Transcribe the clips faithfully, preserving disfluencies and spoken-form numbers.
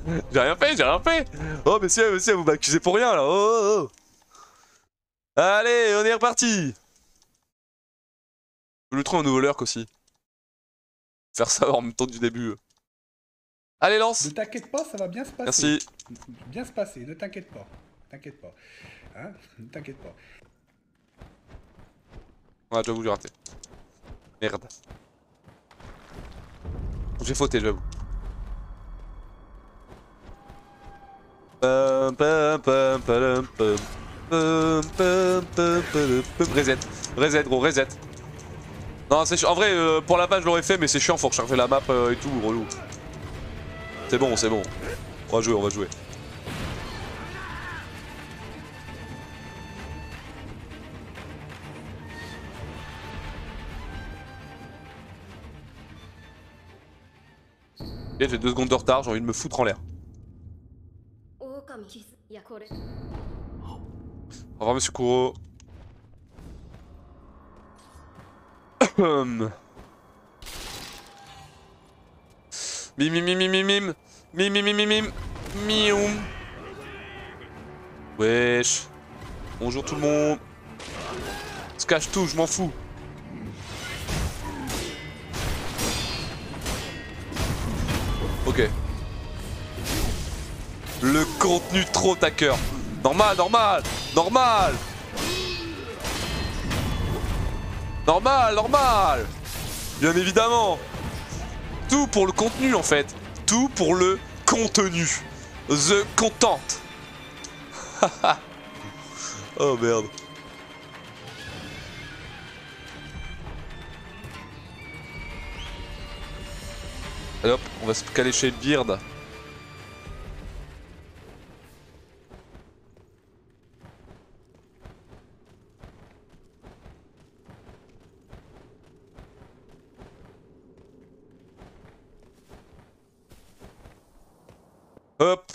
J'ai rien fait, j'ai rien fait. Oh monsieur, monsieur, vous m'accusez pour rien là. Oh, oh, oh. Allez, on est reparti. Je le trouve un nouveau lurk aussi. Faire ça en même temps du début. Allez, lance. Ne t'inquiète pas, ça va bien se passer. Merci. Bien se passer, ne t'inquiète pas. T'inquiète pas. Hein, ne t'inquiète pas. Ah, j'avoue, j'ai raté. Merde. J'ai fauté, j'avoue. Pum, pum, pum, pum, pum. Pum, pum, pum, pum, pum. Reset. Reset, gros, reset. Non, c'est chiant. En vrai, euh, pour la base, je l'aurais fait, mais c'est chiant, faut recharger la map euh, et tout, relou. C'est bon, c'est bon. On va jouer, on va jouer. Ok, j'ai deux secondes de retard, j'ai envie de me foutre en l'air. Au revoir, monsieur Kuro. Mim mim mim mim mim mim mim mim mim mim. Wesh. Bonjour tout le monde. Se cache tout, je m'en fous. Ok. Le contenu trop tacker. Normal, normal, normal. Normal, normal. Bien évidemment. Tout pour le contenu en fait. Tout pour le contenu. The content. Oh merde. Allez hop, on va se caler chez Beard. Hop.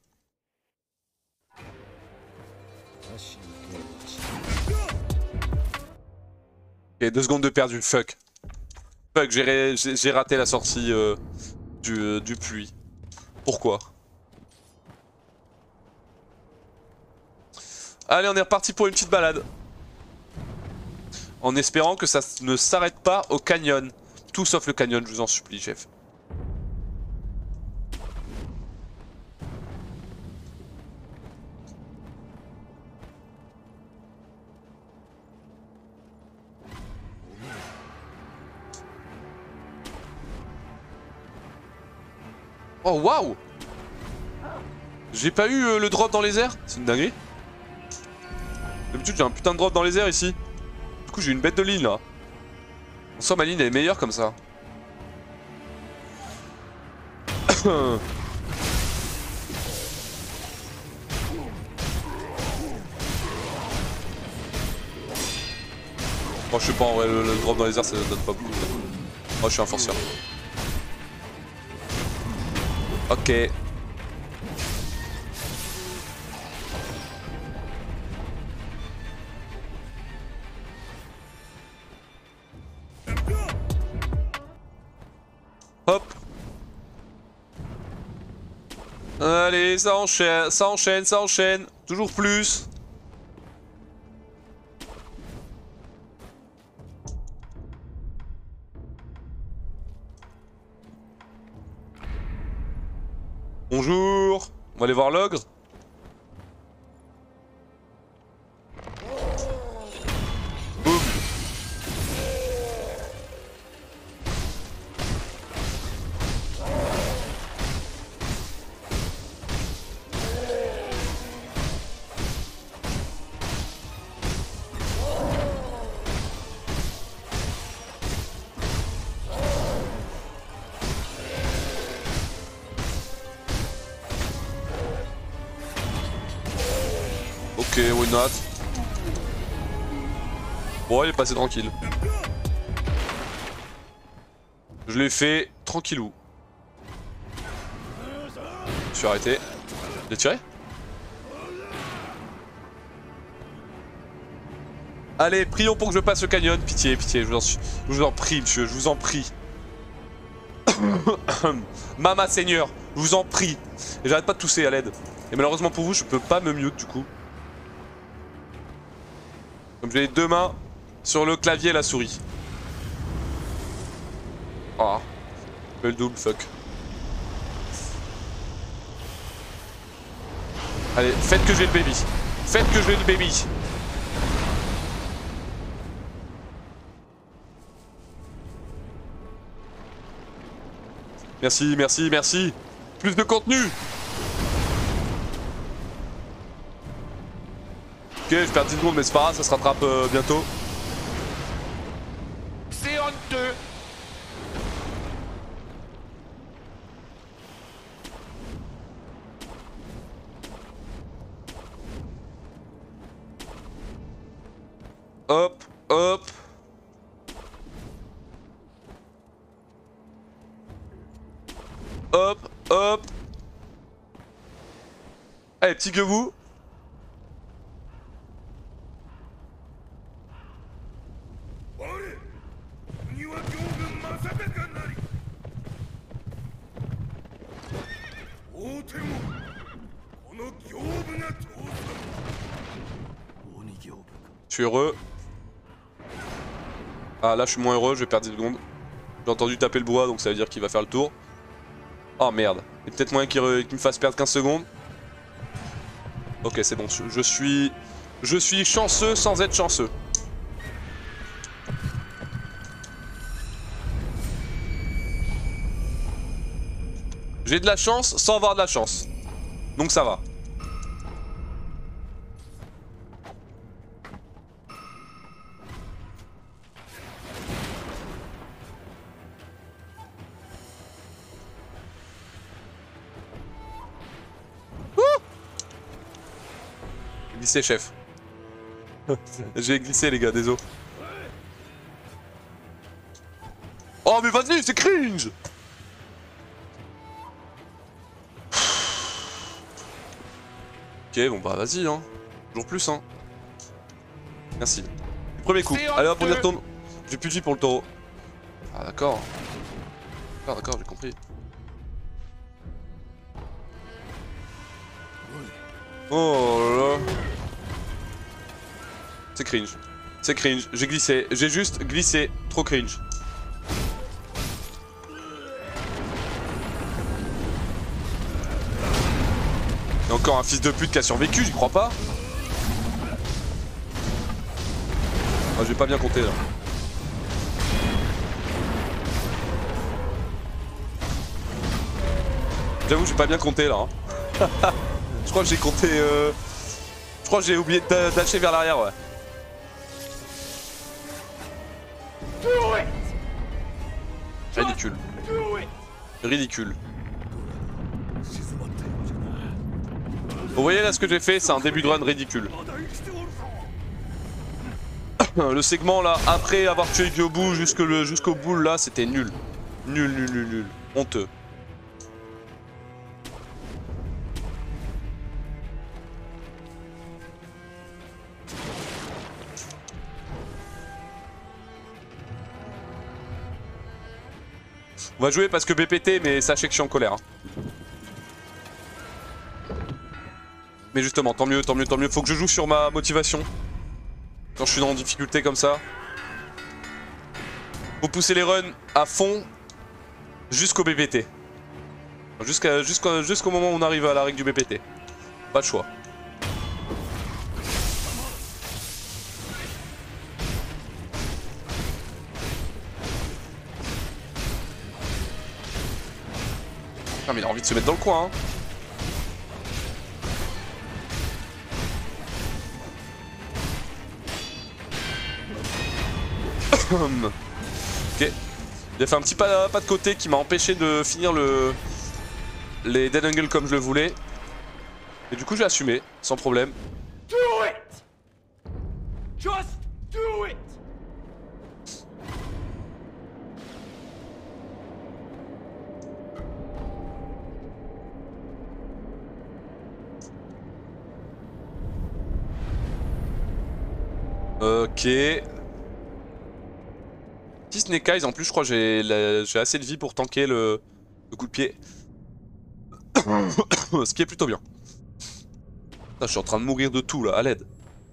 Ok, deux secondes de perdu, fuck. Fuck, j'ai raté la sortie euh, du, euh, du puits. Pourquoi? Allez, on est reparti pour une petite balade. En espérant que ça ne s'arrête pas au canyon. Tout sauf le canyon, je vous en supplie, chef. Oh waouh! J'ai pas eu euh, le drop dans les airs? C'est une dinguerie. D'habitude j'ai un putain de drop dans les airs ici. Du coup j'ai une bête de ligne là. En soi ma ligne elle est meilleure comme ça. Oh je sais pas en vrai le, le drop dans les airs ça donne pas beaucoup. Oh je suis un forceur. Ok. Hop. Allez, ça enchaîne, ça enchaîne, ça enchaîne. Toujours plus. Bonjour. On va aller voir l'ogre. Boum. Ok, why not? Bon, il est passé tranquille. Je l'ai fait tranquillou. Je suis arrêté. J'ai tiré? Allez, prions pour que je passe le canyon. Pitié, pitié, je vous en, je vous en prie, monsieur, je vous en prie. Mama Seigneur, Je vous en prie. Et j'arrête pas de tousser à l'aide. Et malheureusement pour vous, je peux pas me mute du coup. Comme j'ai les deux mains sur le clavier et la souris. Ah. Je fais le double, fuck. Allez, faites que j'ai le baby. Faites que j'ai le baby. Merci, merci, merci. Plus de contenu. Ok, je perds dix secondes, mais c'est pas grave, ça se rattrape euh, bientôt. C'est honteux. Hop, hop. Hop, hop. Allez, petit gueux-vous. Je suis heureux. Ah là je suis moins heureux, je vais perdre dix secondes. J'ai entendu taper le bois donc ça veut dire qu'il va faire le tour. Oh merde. Il y a peut-être moyen qu'il me fasse perdre quinze secondes. Ok c'est bon, je suis... Je suis chanceux sans être chanceux. J'ai de la chance sans avoir de la chance. Donc ça va. Glissé chef. J'ai glissé les gars, désolé. Oh mais vas-y, c'est cringe. Ok bon bah vas-y hein. Toujours plus hein. Merci. Premier coup. Allez hop on y retourne. J'ai plus de vie pour le taureau. Ah d'accord. D'accord d'accord j'ai compris. Oh là là. C'est cringe. C'est cringe. J'ai glissé. J'ai juste glissé. Trop cringe. Il y a encore un fils de pute qui a survécu, j'y crois pas. Ah, j'ai pas bien compté là. J'avoue, j'ai pas bien compté là. Hein. Je crois que j'ai compté. Euh... Je crois que j'ai oublié de dasher vers l'arrière, ouais. Ridicule. Ridicule. Vous voyez là ce que j'ai fait, c'est un début de run ridicule. Le segment là, après avoir tué Gyobu jusqu'au jusqu'au bout là, c'était nul. Nul, nul, nul, nul. Honteux. On va jouer parce que B P T, mais sachez que je suis en colère. Hein. Mais justement, tant mieux, tant mieux, tant mieux. Faut que je joue sur ma motivation. Quand je suis en difficulté comme ça. Faut pousser les runs à fond jusqu'au B P T. Jusqu'à, jusqu'au, jusqu'au moment où on arrive à la règle du B P T. Pas de choix. Ah mais il a envie de se mettre dans le coin hein. Ok. Il a fait un petit pas, pas de côté qui m'a empêché de finir le les dead angle comme je le voulais. Et du coup j'ai assumé, sans problème. Do it! Just do it! Ok. Petit Snake Eyes, en plus je crois que j'ai la... j'ai assez de vie pour tanker le... le coup de pied. Ce qui est plutôt bien. Putain, je suis en train de mourir de tout là, à l'aide.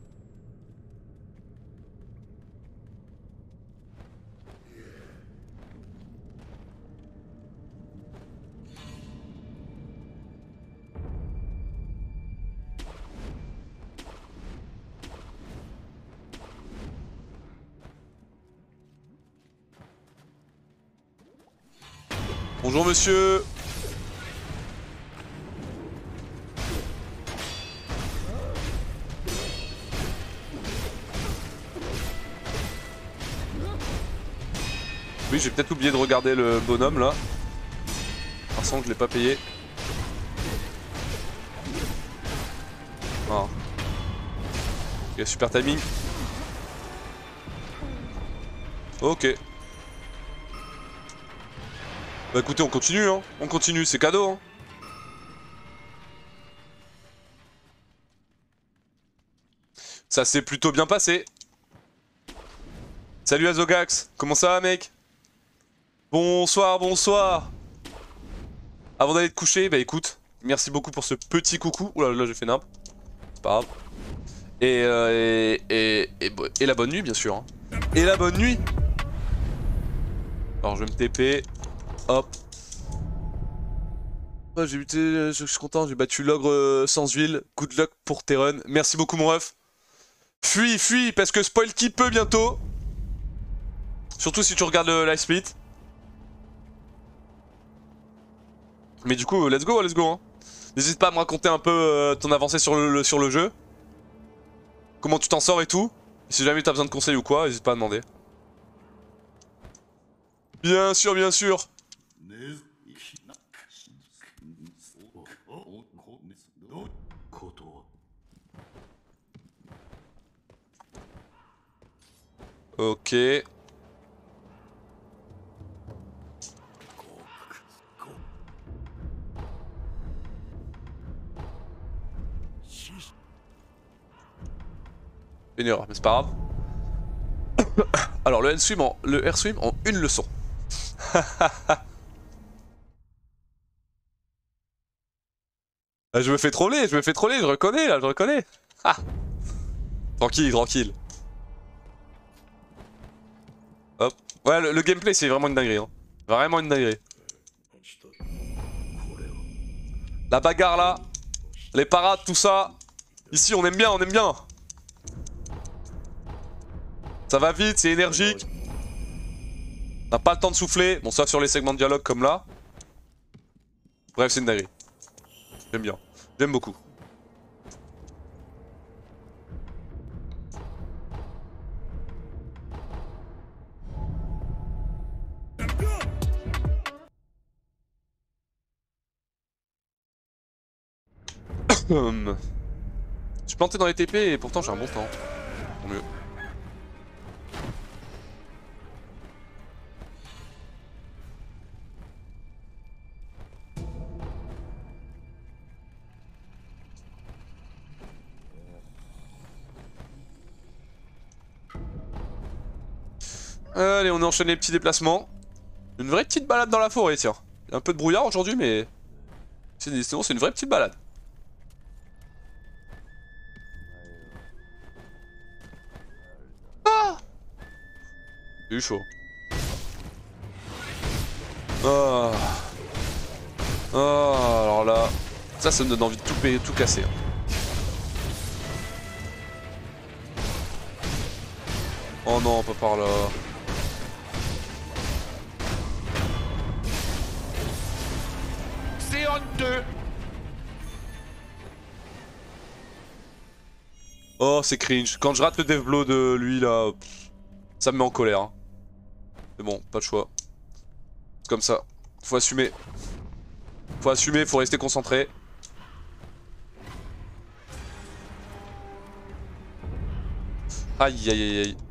Bonjour monsieur. Oui, j'ai peut-être oublié de regarder le bonhomme là. Par contre, je l'ai pas payé. Ah. Ok, super timing. Ok. Bah écoutez, on continue, hein. On continue, c'est cadeau, hein. Ça s'est plutôt bien passé. Salut Azogax, comment ça va mec? Bonsoir, bonsoir. Avant d'aller te coucher, bah écoute, merci beaucoup pour ce petit coucou. Oula, là j'ai fait nimp. C'est pas grave. Et, euh, et, et, et, et la bonne nuit bien sûr, hein. Et la bonne nuit. Alors je vais me T P. Hop. Oh, j'ai buté, je, je suis content, j'ai battu l'ogre euh, sans huile. Good luck pour tes runs. Merci beaucoup mon ref. Fuis, fuis, parce que spoil qui peut bientôt. Surtout si tu regardes le live split. Mais du coup, let's go, let's go. Hein. N'hésite pas à me raconter un peu euh, ton avancée sur le, le, sur le jeu. Comment tu t'en sors et tout. Et si jamais t'as besoin de conseils ou quoi, n'hésite pas à demander. Bien sûr, bien sûr. Ok. Une erreur, mais c'est pas grave. Alors le N-Swim en, le R-Swim en une leçon. Je me fais troller, je me fais troller, je reconnais là, je reconnais. Ah. Tranquille, tranquille. Hop. Ouais, le, le gameplay c'est vraiment une dinguerie. Hein. Vraiment une dinguerie. La bagarre là, les parades, tout ça. Ici on aime bien, on aime bien. Ça va vite, c'est énergique. On n'a pas le temps de souffler. Bon, sauf sur les segments de dialogue comme là. Bref, c'est une dinguerie. J'aime bien. J'aime beaucoup. Je suis planté dans les T P et pourtant j'ai un bon temps. Tant mieux. Allez, on enchaîne les petits déplacements. Une vraie petite balade dans la forêt, tiens. Il y a un peu de brouillard aujourd'hui, mais... Sinon, c'est une vraie petite balade. Ah! J'ai eu chaud. Ah. Ah, alors là... Ça, ça me donne envie de tout payer, tout casser. Hein. Oh non, pas par là. C'est honteux. Oh, c'est cringe. Quand je rate le dev blow de lui, là, pff, ça me met en colère. Hein. Mais bon, pas de choix. C'est comme ça. Faut assumer. Faut assumer, faut rester concentré. Aïe, aïe, aïe, aïe.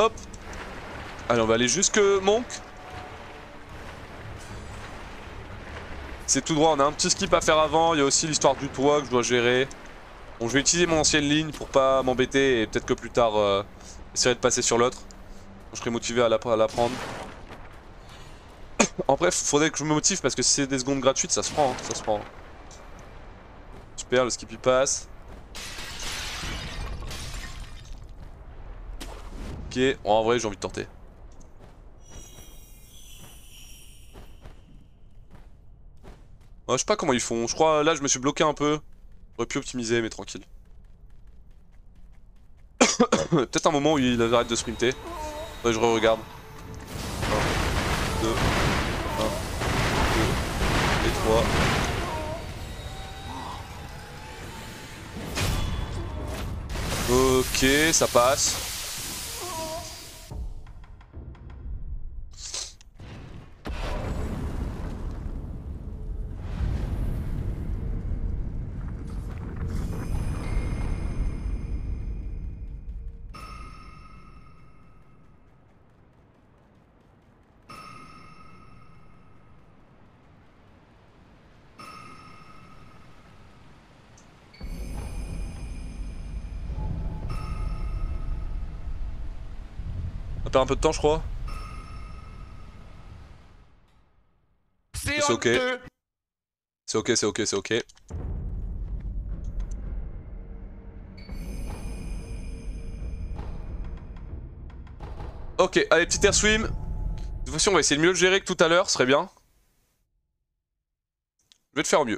Hop. Allez, on va aller jusque Monk. C'est tout droit, on a un petit skip à faire avant. Il y a aussi l'histoire du toit que je dois gérer. Bon, je vais utiliser mon ancienne ligne pour pas m'embêter et peut-être que plus tard, euh, essayer de passer sur l'autre. Je serai motivé à la, à la prendre. En bref, faudrait que je me motive parce que si c'est des secondes gratuites, ça se prend, hein, ça se prend. Super, le skip il passe. Ok, bon, en vrai j'ai envie de tenter. Ouais, je sais pas comment ils font, je crois là je me suis bloqué un peu. J'aurais pu optimiser mais tranquille. Peut-être un moment où il arrête de sprinter. Ouais, je re-regarde. un, deux, un, deux et trois. Ok, ça passe. On perd un peu de temps je crois. C'est ok. C'est ok, c'est ok, c'est ok. Ok, allez, petit air swim. De toute façon, on va essayer de mieux le gérer que tout à l'heure, ce serait bien. Je vais te faire au mieux.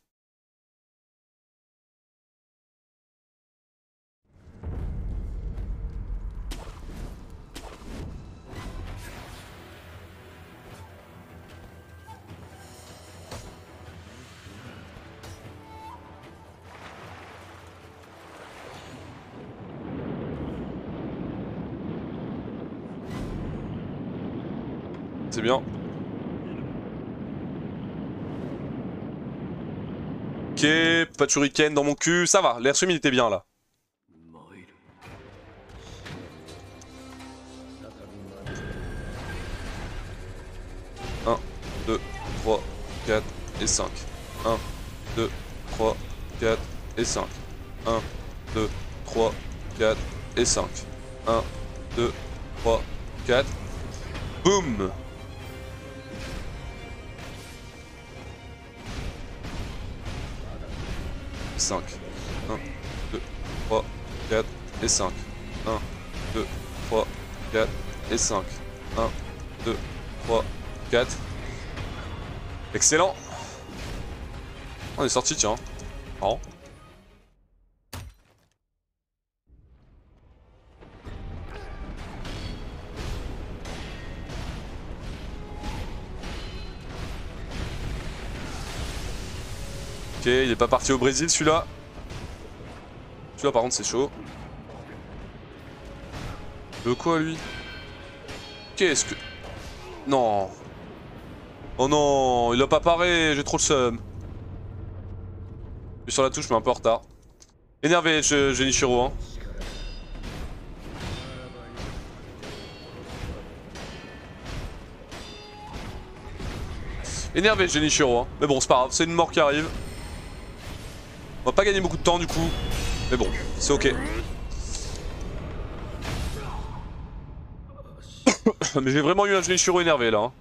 C'est bien. Ok, pas de shuriken dans mon cul, ça va, l'air swim il était bien là. un, deux, trois, quatre et cinq. un, deux, trois, quatre et cinq. un, deux, trois, quatre et cinq. un, deux, trois, quatre. Boum! cinq. un, deux, trois, quatre et cinq. un, deux, trois, quatre et cinq. un, deux, trois, quatre. Excellent! On est sorti, tiens. Marrant. Ok, il est pas parti au Brésil celui-là. Celui-là par contre c'est chaud. Le quoi lui? Qu'est-ce que... Non. Oh non, il a pas paré, j'ai trop le seum. Je suis sur la touche mais un peu en retard. Énervé, Genichiro hein. Énervé Genichiro hein. Mais bon c'est pas grave, c'est une mort qui arrive. On va pas gagner beaucoup de temps du coup. Mais bon, c'est ok. Mais j'ai vraiment eu un Genichiro énervé là. Hein.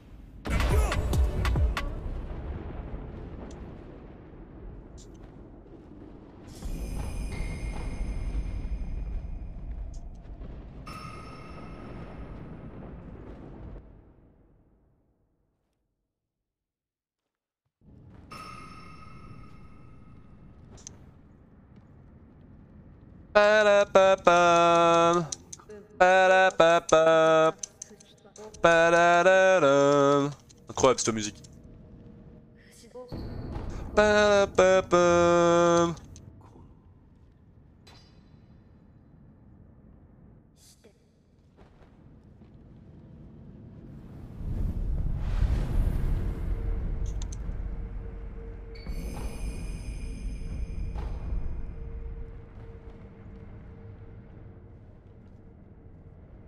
Palapapam. Palapapam. Palalalam. Incroyable cette musique. Palapapam.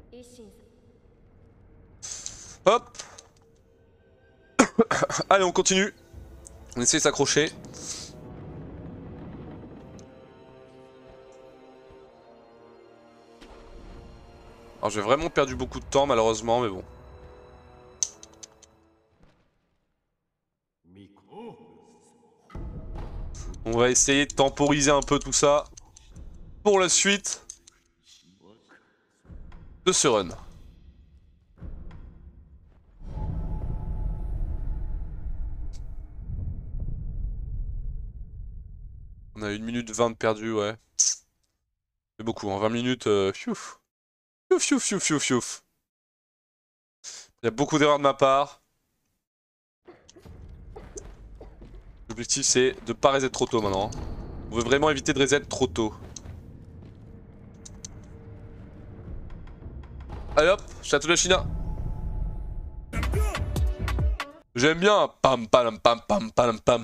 Hop. Allez, on continue. On essaie de s'accrocher. Alors j'ai vraiment perdu beaucoup de temps malheureusement, mais bon. On va essayer de temporiser un peu tout ça pour la suite de ce run. On a une minute vingt de perdu, ouais. C'est beaucoup, en vingt minutes, euh, fiouf. Fiouf, fiouf, fiouf, fiouf, fiouf. Il y a beaucoup d'erreurs de ma part. L'objectif c'est de pas reset trop tôt maintenant. On veut vraiment éviter de reset trop tôt. Allez hop, château de la China. J'aime bien. Pam pam pam pam pam pam.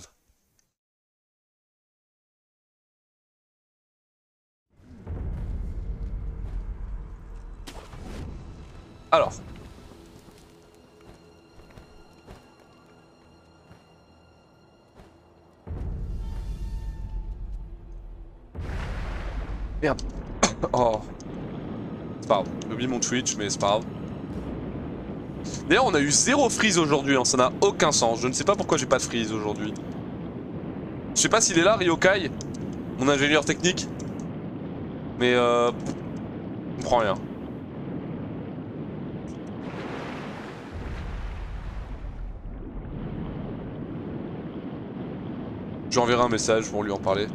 Alors. Merde. Oh. C'est pas grave. J'ai oublié mon Twitch, mais c'est pas grave. D'ailleurs, on a eu zéro freeze aujourd'hui, hein. Ça n'a aucun sens. Je ne sais pas pourquoi j'ai pas de freeze aujourd'hui. Je sais pas s'il est là, Ryokai, mon ingénieur technique. Mais euh... je comprends rien. J'enverrai un message pour lui en parler.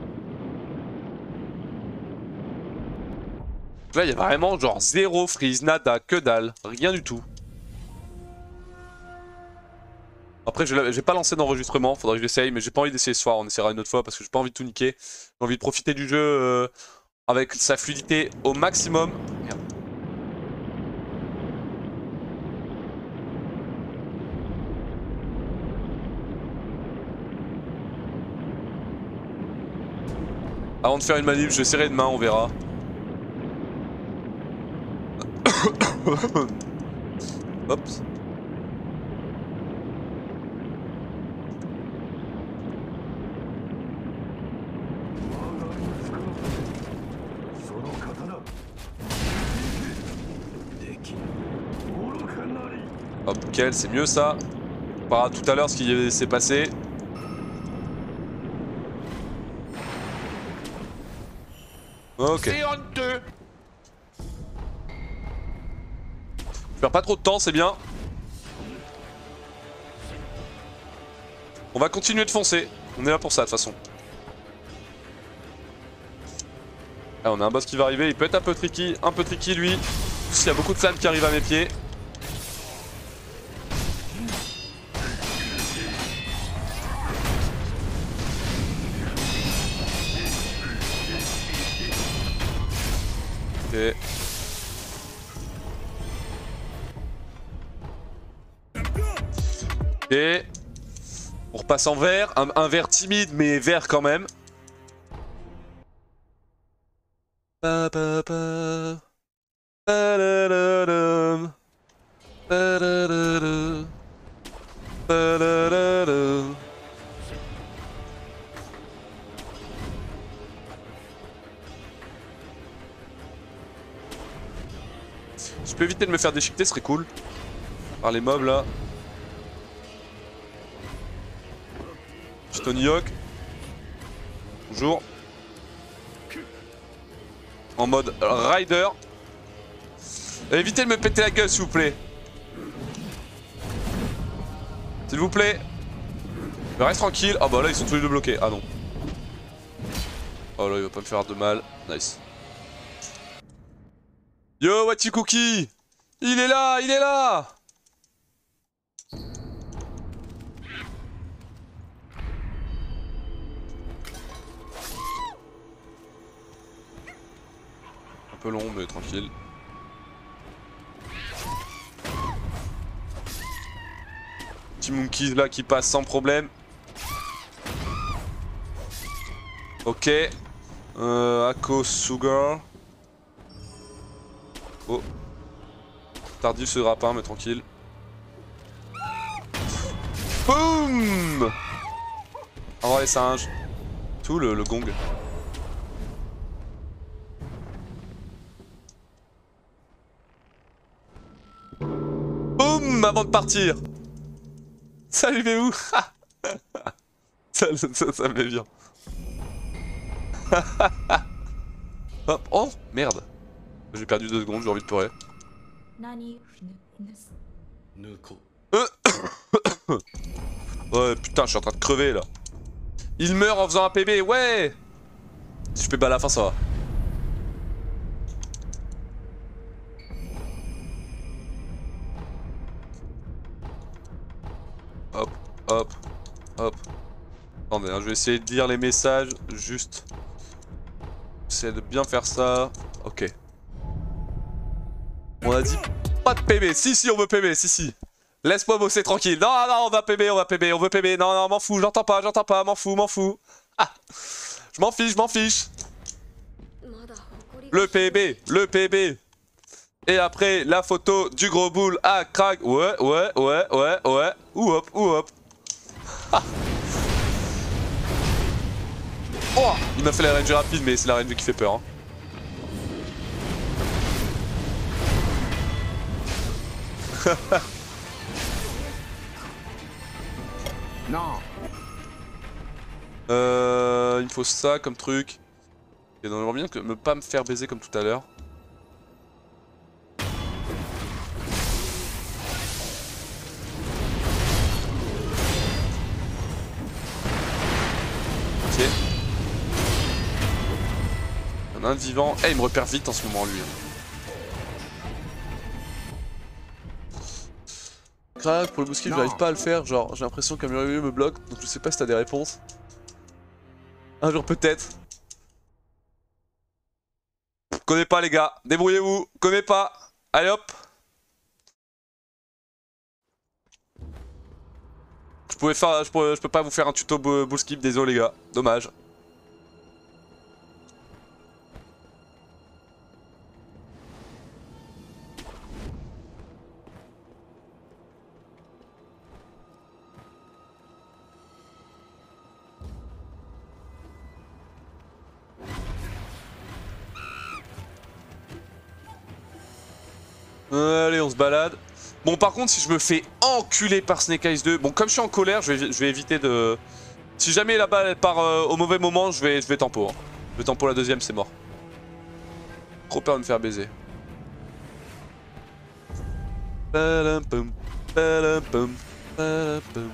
Là, il y a vraiment genre zéro freeze, nada, que dalle, rien du tout. Après, je j'ai pas lancé d'enregistrement, faudrait que j'essaye, mais j'ai pas envie d'essayer ce soir, on essaiera une autre fois parce que j'ai pas envie de tout niquer. J'ai envie de profiter du jeu euh, avec sa fluidité au maximum. Merde. Avant de faire une manip, je serrai demain, on verra. Hop. Hop, quel, c'est mieux ça. On verra tout à l'heure ce qui s'est passé. Ok. Je perds pas trop de temps, c'est bien. On va continuer de foncer. On est là pour ça de toute façon. Ah, on a un boss qui va arriver, il peut être un peu tricky, un peu tricky lui. Il y a beaucoup de flammes qui arrivent à mes pieds. Ok. Ok. On repasse en vert, un, un vert timide mais vert quand même. Pa, pa, pa. Pa, da, da, da. Pa, da, da, da. Pa, da, da, da. Si je peux éviter de me faire déchiqueter, ce serait cool. Par les mobs là. Tony Hawk. Bonjour. En mode rider. Évitez de me péter la gueule s'il vous plaît. S'il vous plaît. Mais reste tranquille. Ah bah là ils sont tous les deux bloqués. Ah non. Oh là il va pas me faire de mal. Nice. Yo Wachikuki. Il est là, il est là. Un peu long mais tranquille. Petit monkey là qui passe sans problème. Ok. Euh, Ako Sugar. Oh. Tardif ce rapin, mais tranquille. Boum. Au revoir les singes. Tout le, le gong. Boum avant de partir. Salut Béou. ça, ça, ça me fait bien. Hop. Oh merde. J'ai perdu deux secondes, j'ai envie de pleurer. Euh. Ouais putain, je suis en train de crever là. Il meurt en faisant un P B, ouais. Si je P B à la fin ça va. Hop, hop, hop. Attendez, hein, je vais essayer de lire les messages, juste. Essayer de bien faire ça. Ok. On a dit pas de P B. Si, si, on veut P B, si, si. Laisse-moi bosser tranquille. Non, non, on va P B, on va P B, on veut P B. Non, non, m'en fous, j'entends pas, j'entends pas, m'en fous, m'en fous. Ah. Je m'en fiche, je m'en fiche. Le P B, le P B. Et après, la photo du gros boule à crack. Ouais, ouais, ouais, ouais, ouais. Ou hop, ou hop. Ah. Oh, il m'a fait la range rapide, mais c'est la range qui fait peur. Hein. Non. Euh, il me faut ça comme truc. Et donc j'aimerais bien que me pas me faire baiser comme tout à l'heure. Ok. Il y en a un de vivant. Eh, il me repère vite en ce moment lui. Crac, pour le bousquet, j'arrive pas à le faire. Genre, j'ai l'impression qu'un mur me bloque. Donc je sais pas si t'as des réponses. Un jour peut-être. Connais pas les gars, débrouillez-vous, connais pas. Allez hop. Je pouvais faire, je, pourrais, je peux pas vous faire un tuto bull skip, désolé les gars, dommage. Allez, on se balade. Bon, par contre, si je me fais enculer par Snake Eyes deux, bon, comme je suis en colère, je vais, je vais éviter de... Si jamais la balle elle part euh, au mauvais moment, je vais, je vais tempo. Hein. Je vais tempo la deuxième, c'est mort. Trop peur de me faire baiser. Palampum, palampum, palampum.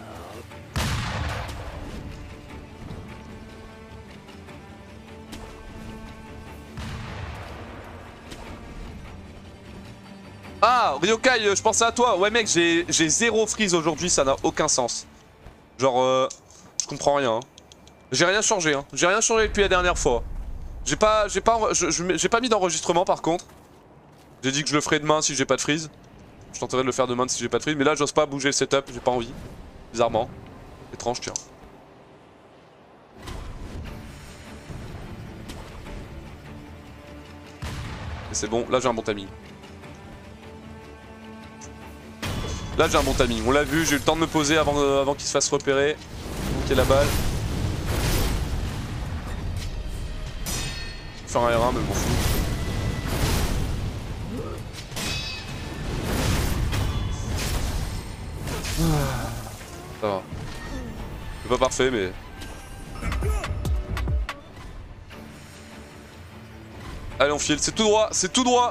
Ah, Ryokai, je pensais à toi. Ouais mec, j'ai zéro freeze aujourd'hui, ça n'a aucun sens. Genre, euh, je comprends rien. Hein. J'ai rien changé, hein. J'ai rien changé depuis la dernière fois. J'ai pas, j'ai pas, j'ai pas mis d'enregistrement par contre. J'ai dit que je le ferai demain si j'ai pas de freeze. Je tenterai de le faire demain si j'ai pas de freeze, mais là j'ose pas bouger le setup, j'ai pas envie. Bizarrement. Étrange, tiens. Et c'est bon, là j'ai un bon timing. Là j'ai un bon timing, on l'a vu, j'ai eu le temps de me poser avant, euh, avant qu'il se fasse repérer. Ok la balle. Faire un R un mais je m'en fous. Ça va. C'est pas parfait mais... Allez on file, c'est tout droit, c'est tout droit.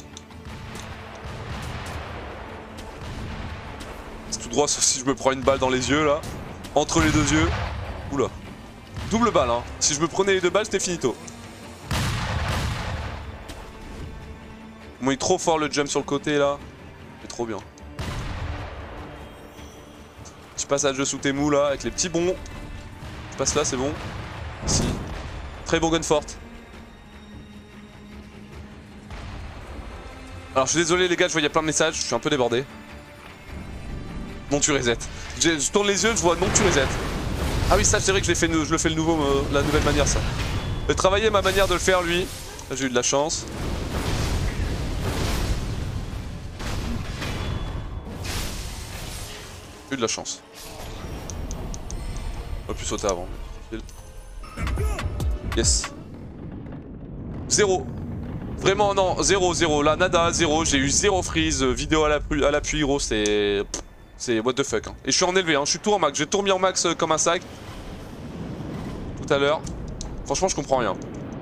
Tout droit sauf si je me prends une balle dans les yeux là. Entre les deux yeux. Oula. Double balle hein. Si je me prenais les deux balles c'était finito. Bon il est trop fort le jump sur le côté là. C'est trop bien. Petit passage de sous tes mous là avec les petits bons. Je passe là c'est bon. Ici. Très bon gun forte. Alors je suis désolé les gars, je vois il y a plein de messages, je suis un peu débordé. Non tu reset. Je tourne les yeux, je vois non tu reset. Ah oui ça c'est vrai que je, fait, je le fais le nouveau, euh, la nouvelle manière ça. J'ai travaillé ma manière de le faire lui. Là j'ai eu de la chance. Eu de la chance. On aurait pu sauter avant. Yes. Zéro. Vraiment non, zéro, zéro. Là, nada, zéro. J'ai eu zéro freeze, vidéo à l'appui, à l'appui gros, c'est... C'est what the fuck. Hein. Et je suis en élevé, hein. Je suis tout en max. J'ai tout remis en max euh, comme un sac. Tout à l'heure. Franchement, je comprends rien.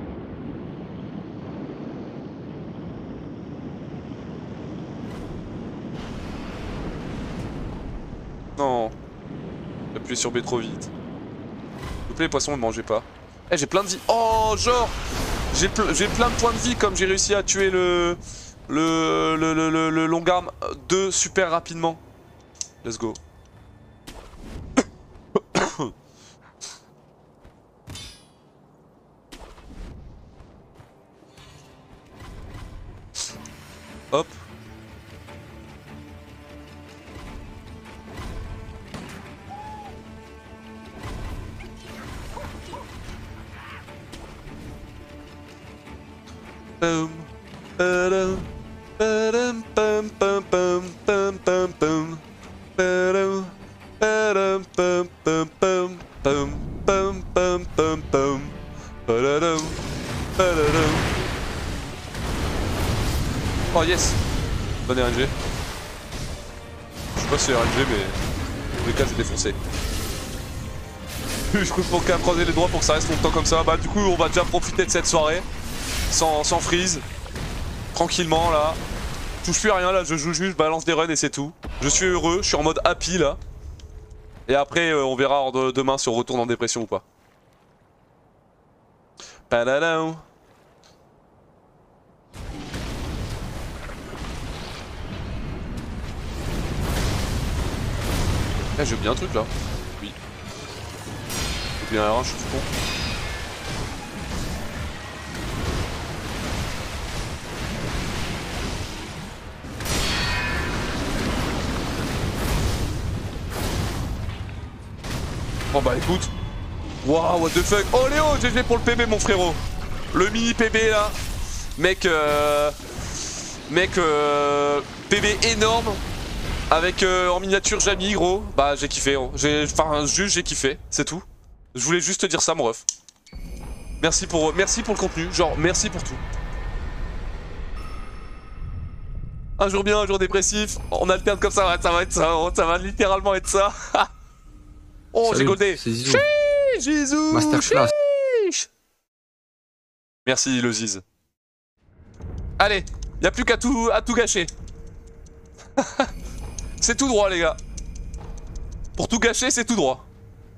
Non. J'ai appuyé sur B trop vite. S'il vous plaît, les poissons, ne mangez pas. Eh, j'ai plein de vie. Oh, genre J'ai ple plein de points de vie comme j'ai réussi à tuer le... Le... Le, le, le, le long arm deux super rapidement. Let's go. Hop. Boom. Ba-dum. Ba-dum, bum, bum, bum, bum, bum, bum. Ba-dum. Ba-dum, bum, bum, bum, bum, bum, bum, bum, bum. Ba-da-dum. Ba-da-dum. Oh yes. Bonne R N G. Je sais pas si c'est R N G mais... Tous les cas c'est défoncé. Je coupe mon cas à croiser les doigts pour que ça reste longtemps comme ça. Bah du coup on va déjà profiter de cette soirée. Sans, sans freeze. Tranquillement là. Je touche plus à rien là, je joue juste, je balance des runs et c'est tout. Je suis heureux, je suis en mode happy là. Et après euh, on verra de, demain si on retourne en dépression ou pas. Padadam. Eh, j'ai oublié un truc là. Oui. J'ai oublié un R un, je suis tout con. Oh bah écoute. Waouh, what the fuck. Oh Léo, G G pour le P B mon frérot. Le mini P B là. Mec, euh... Mec, euh... P B énorme. Avec euh, en miniature Jamie gros. Bah j'ai kiffé. Hein. Enfin juste j'ai kiffé, c'est tout. Je voulais juste te dire ça mon ref. Merci pour, merci pour le contenu, genre merci pour tout. Un jour bien, un jour dépressif. On alterne comme ça, ça va être ça, ça va littéralement être ça. Oh j'ai goldé. Zizou. Masterclass. Merci le Ziz. Allez, y'a plus qu'à tout, à tout gâcher. C'est tout droit les gars. Pour tout gâcher c'est tout droit.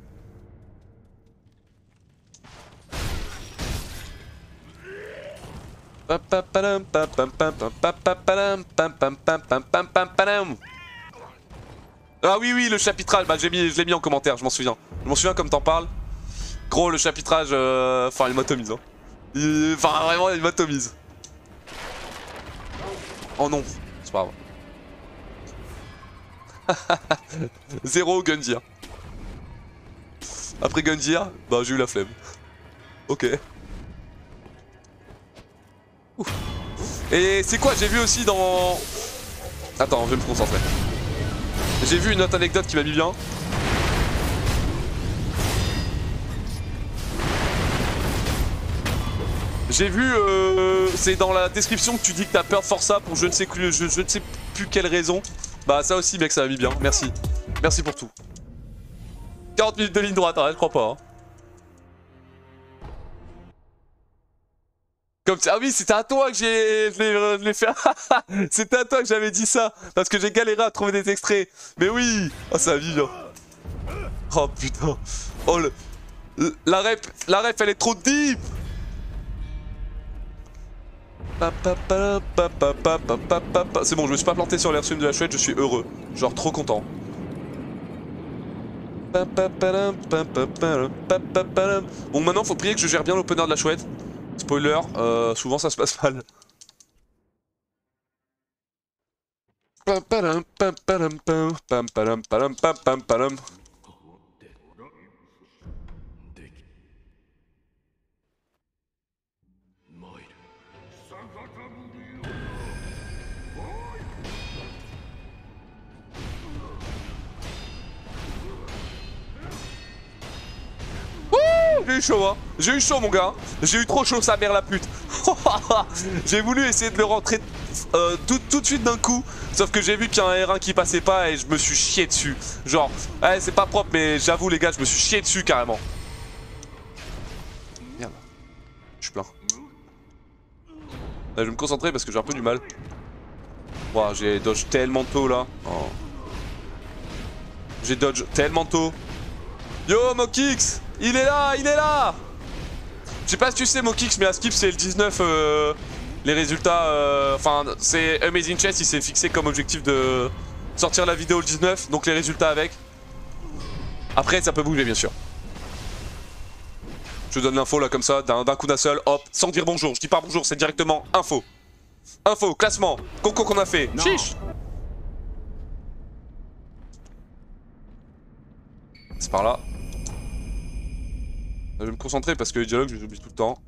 Ah oui oui le chapitrage, bah j'ai mis, je l'ai mis en commentaire, je m'en souviens. Je m'en souviens comme t'en parles. Gros le chapitrage, euh... enfin il m'atomise hein. Il... Enfin vraiment il m'atomise. Oh non, c'est pas grave. Zéro Gundir. Après Gundir, bah j'ai eu la flemme. Ok. Ouf. Et c'est quoi, j'ai vu aussi dans... Attends, je vais me concentrer. J'ai vu une autre anecdote qui m'a mis bien. J'ai vu, euh, c'est dans la description que tu dis que t'as peur de Forza pour je ne sais plus, je, je ne sais plus quelle raison. Bah ça aussi mec, ça m'a mis bien, merci. Merci pour tout. quarante minutes de ligne droite, hein, je crois pas. Hein. Comme ah oui, c'était à toi que j'ai, je l'ai fait. C'était à toi que j'avais dit ça, parce que j'ai galéré à trouver des extraits. Mais oui, oh ça vie bien. Oh putain, oh le, la rep, la rep elle est trop deep. C'est bon, je me suis pas planté sur l'air swim de la chouette, je suis heureux. Genre trop content. Bon, maintenant faut prier que je gère bien l'opener de la chouette. Spoiler, euh, souvent ça se passe mal. j'ai eu chaud, hein. J'ai eu chaud, mon gars. J'ai eu trop chaud, sa mère la pute. J'ai voulu essayer de le rentrer euh, tout, tout de suite d'un coup. Sauf que j'ai vu qu'il y a un R un qui passait pas et je me suis chié dessus. Genre, ouais, c'est pas propre, mais j'avoue, les gars, je me suis chié dessus carrément. Merde. Je suis plein. Là, je vais me concentrer parce que j'ai un peu du mal. Wow, j'ai dodge tellement tôt là. Oh. J'ai dodge tellement tôt. Yo, Mokix, il est là, il est là. Je sais pas si tu sais, Mokix, mais à Skip, c'est le dix-neuf. Euh, les résultats. Enfin, euh, c'est Amazing Chess, il s'est fixé comme objectif de sortir la vidéo le dix-neuf. Donc les résultats avec. Après, ça peut bouger, bien sûr. Je donne l'info là, comme ça, d'un coup d'un seul, hop, sans dire bonjour. Je dis pas bonjour, c'est directement info. Info, classement, concours qu'on a fait. Non. Chiche. C'est par là. Je vais me concentrer parce que les dialogues, je les oublie tout le temps.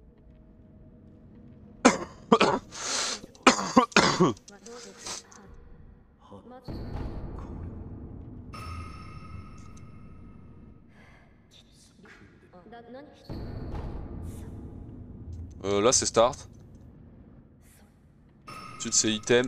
Euh, là c'est start. Ensuite c'est item.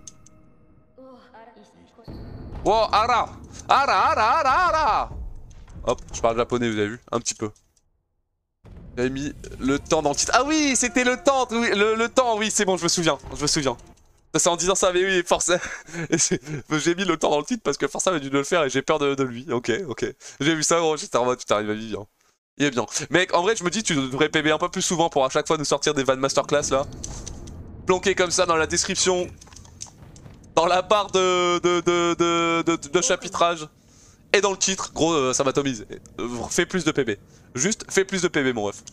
Wow, ara! Ara, ara, ara, ara! Hop, je parle japonais, vous avez vu? Un petit peu. J'avais mis le temps dans le titre. Ah oui, c'était le temps, oui, le, le temps, oui, c'est bon, je me souviens, je me souviens. C'est en disant ça, mais oui, forcément. J'ai mis le temps dans le titre parce que forcément, il a dû le faire et j'ai peur de, de lui. Ok, ok. J'ai vu ça, gros, j'étais en mode, putain, il va vivre. Il est bien. Mec, en vrai, je me dis, tu devrais P B un peu plus souvent pour à chaque fois nous sortir des vannes masterclass là. Planqué comme ça dans la description. Dans la barre de, de, de, de, de, de chapitrage. Et dans le titre, gros, euh, ça m'atomise. Euh, fais plus de P B. Juste, fais plus de P B, mon ref.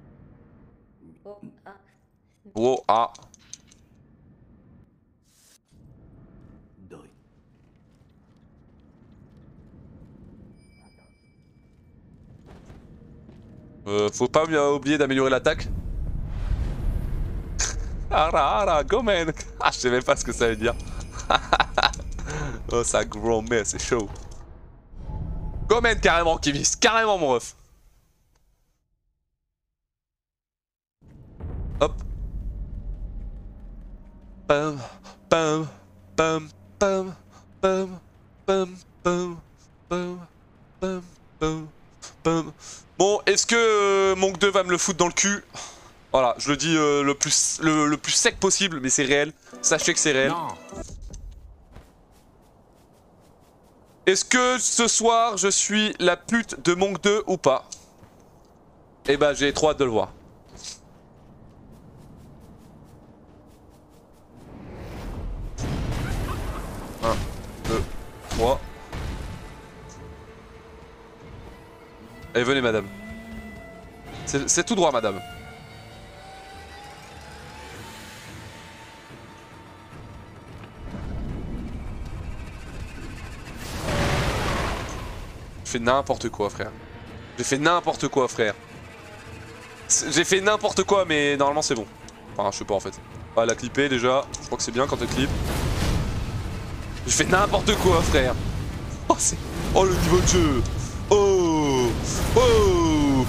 Wow, ah. Euh, faut pas oublier d'améliorer l'attaque. Ara, ara, go man. Ah, je sais même pas ce que ça veut dire. Oh, ça gros mais c'est chaud. Go man, carrément, Kivis. Carrément, mon ref. Hop. Pam, pam, pam, pam, pam, pam, pam, pam, pam, pam, pam. Bon, est-ce que euh, Monk deux va me le foutre dans le cul? Voilà, je le dis euh, le, plus, le, le plus sec possible, mais c'est réel. Sachez que c'est réel. Est-ce que ce soir, je suis la pute de Monk deux ou pas? Eh bah, j'ai trop hâte de le voir. un, deux, trois. Allez, venez, madame. C'est tout droit, madame. J'ai fait n'importe quoi, frère. J'ai fait n'importe quoi, frère. J'ai fait n'importe quoi, mais normalement c'est bon. Enfin, je sais pas en fait. Ah, elle a clippé déjà. Je crois que c'est bien quand elle clip. J'ai fait n'importe quoi, frère. Oh, c'est... Oh, le niveau de jeu. Oh. Oh.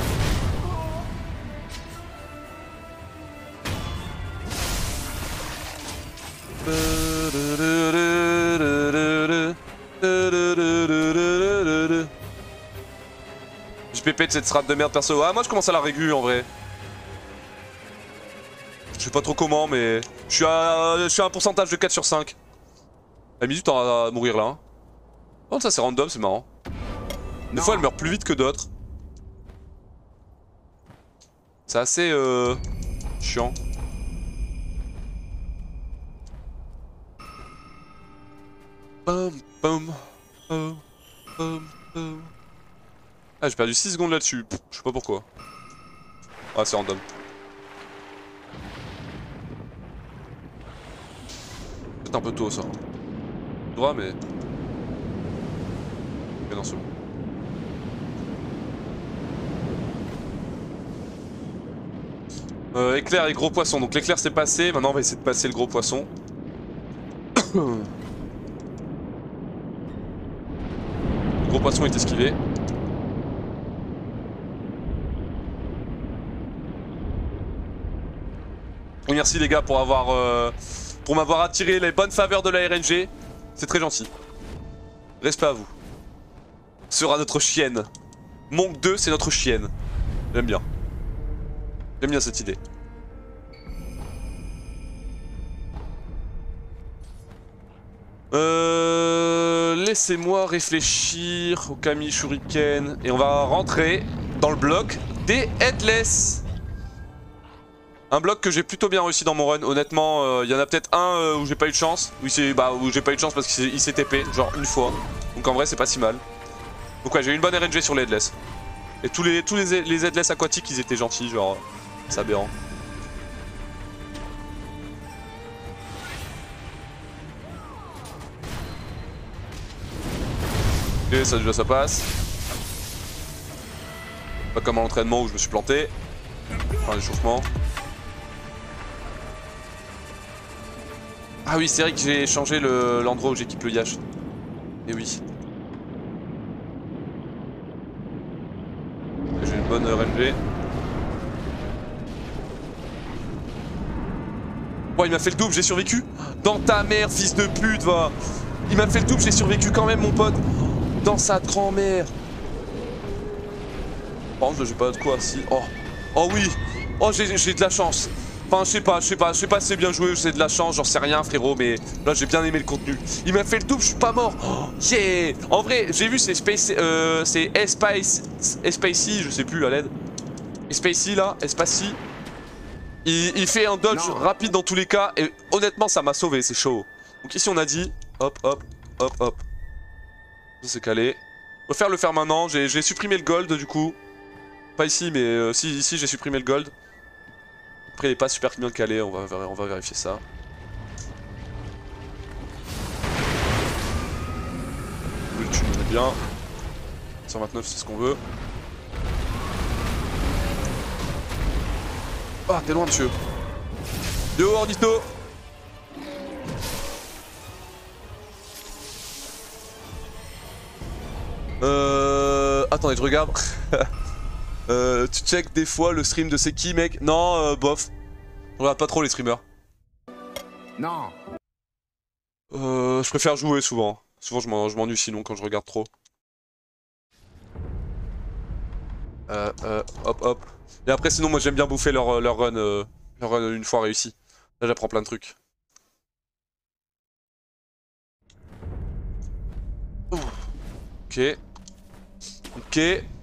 J P P de cette strat de merde perso. Ah, moi je commence à la régu en vrai. Je sais pas trop comment, mais je suis à, je suis à un pourcentage de quatre sur cinq. Elle a mis du temps à mourir là. Hein. Oh, ça c'est random, c'est marrant. Des non. fois elle meurt plus vite que d'autres. C'est assez euh, chiant. Pum, pum, pum, pum, pum. Ah, j'ai perdu six secondes là-dessus, je sais pas pourquoi. Ah, c'est random. C'est un peu tôt ça. Droit, mais. Mais non, c'est bon. Euh, éclair et gros poisson. Donc l'éclair c'est passé, maintenant on va essayer de passer le gros poisson. Le gros poisson est esquivé. Merci les gars pour avoir euh, pour m'avoir attiré les bonnes faveurs de la R N G. C'est très gentil. Respect à vous. Sera notre chienne. Monk deux, c'est notre chienne. J'aime bien. J'aime bien cette idée. Euh, Laissez-moi réfléchir au Kami Shuriken. Et on va rentrer dans le bloc des Headless. Un bloc que j'ai plutôt bien réussi dans mon run. Honnêtement, il euh, y en a peut-être un euh, où j'ai pas eu de chance. Où, bah, où j'ai pas eu de chance parce qu'il s'est T P, genre une fois. Donc en vrai, c'est pas si mal. Donc ouais, j'ai eu une bonne R N G sur les Headless. Et tous les, tous les, les Headless aquatiques, ils étaient gentils, genre, c'est aberrant. Ok, ça déjà ça passe. Pas comme à l'entraînement où je me suis planté. Enfin, l'échauffement. Ah oui, c'est vrai que j'ai changé l'endroit où j'équipe le Yash. Et oui. J'ai une bonne R N G. Oh, il m'a fait le double, j'ai survécu. Dans ta mère, fils de pute, va. Il m'a fait le double, j'ai survécu quand même, mon pote. Dans sa grand-mère. Par contre, j'ai pas de quoi, si. Oh, oh oui. Oh, j'ai de la chance. Enfin, je sais pas, je sais pas, je sais pas si c'est bien joué ou c'est de la chance, j'en sais rien, frérot, mais là, j'ai bien aimé le contenu. Il m'a fait le double, je suis pas mort. Oh, yeah. En vrai, j'ai vu, c'est Space. Euh, c'est Espace. Espacey, je sais plus à l'aide. Espacey, là, Espacey. Il, il fait un dodge non. rapide dans tous les cas, et honnêtement, ça m'a sauvé, c'est chaud. Donc, ici, on a dit hop, hop, hop, hop. Ça, c'est calé. On va faire le faire maintenant, j'ai supprimé le gold, du coup. Pas ici, mais euh, si, ici, j'ai supprimé le gold. Après il est pas super bien calé, on va, on va vérifier ça. Le tune on est bien. cent vingt-neuf c'est ce qu'on veut. Ah t'es loin monsieur. Dehors Nito. Euh... Attendez je regarde. Euh, tu check des fois le stream de c'est qui mec? Non, euh, bof. Je regarde pas trop les streamers. Non. Euh, je préfère jouer souvent. Souvent je m'ennuie sinon quand je regarde trop. Euh, euh, hop hop. Et après sinon moi j'aime bien bouffer leur, leur run, euh, leur run une fois réussi. Là j'apprends plein de trucs. Ouh. Ok. Ok.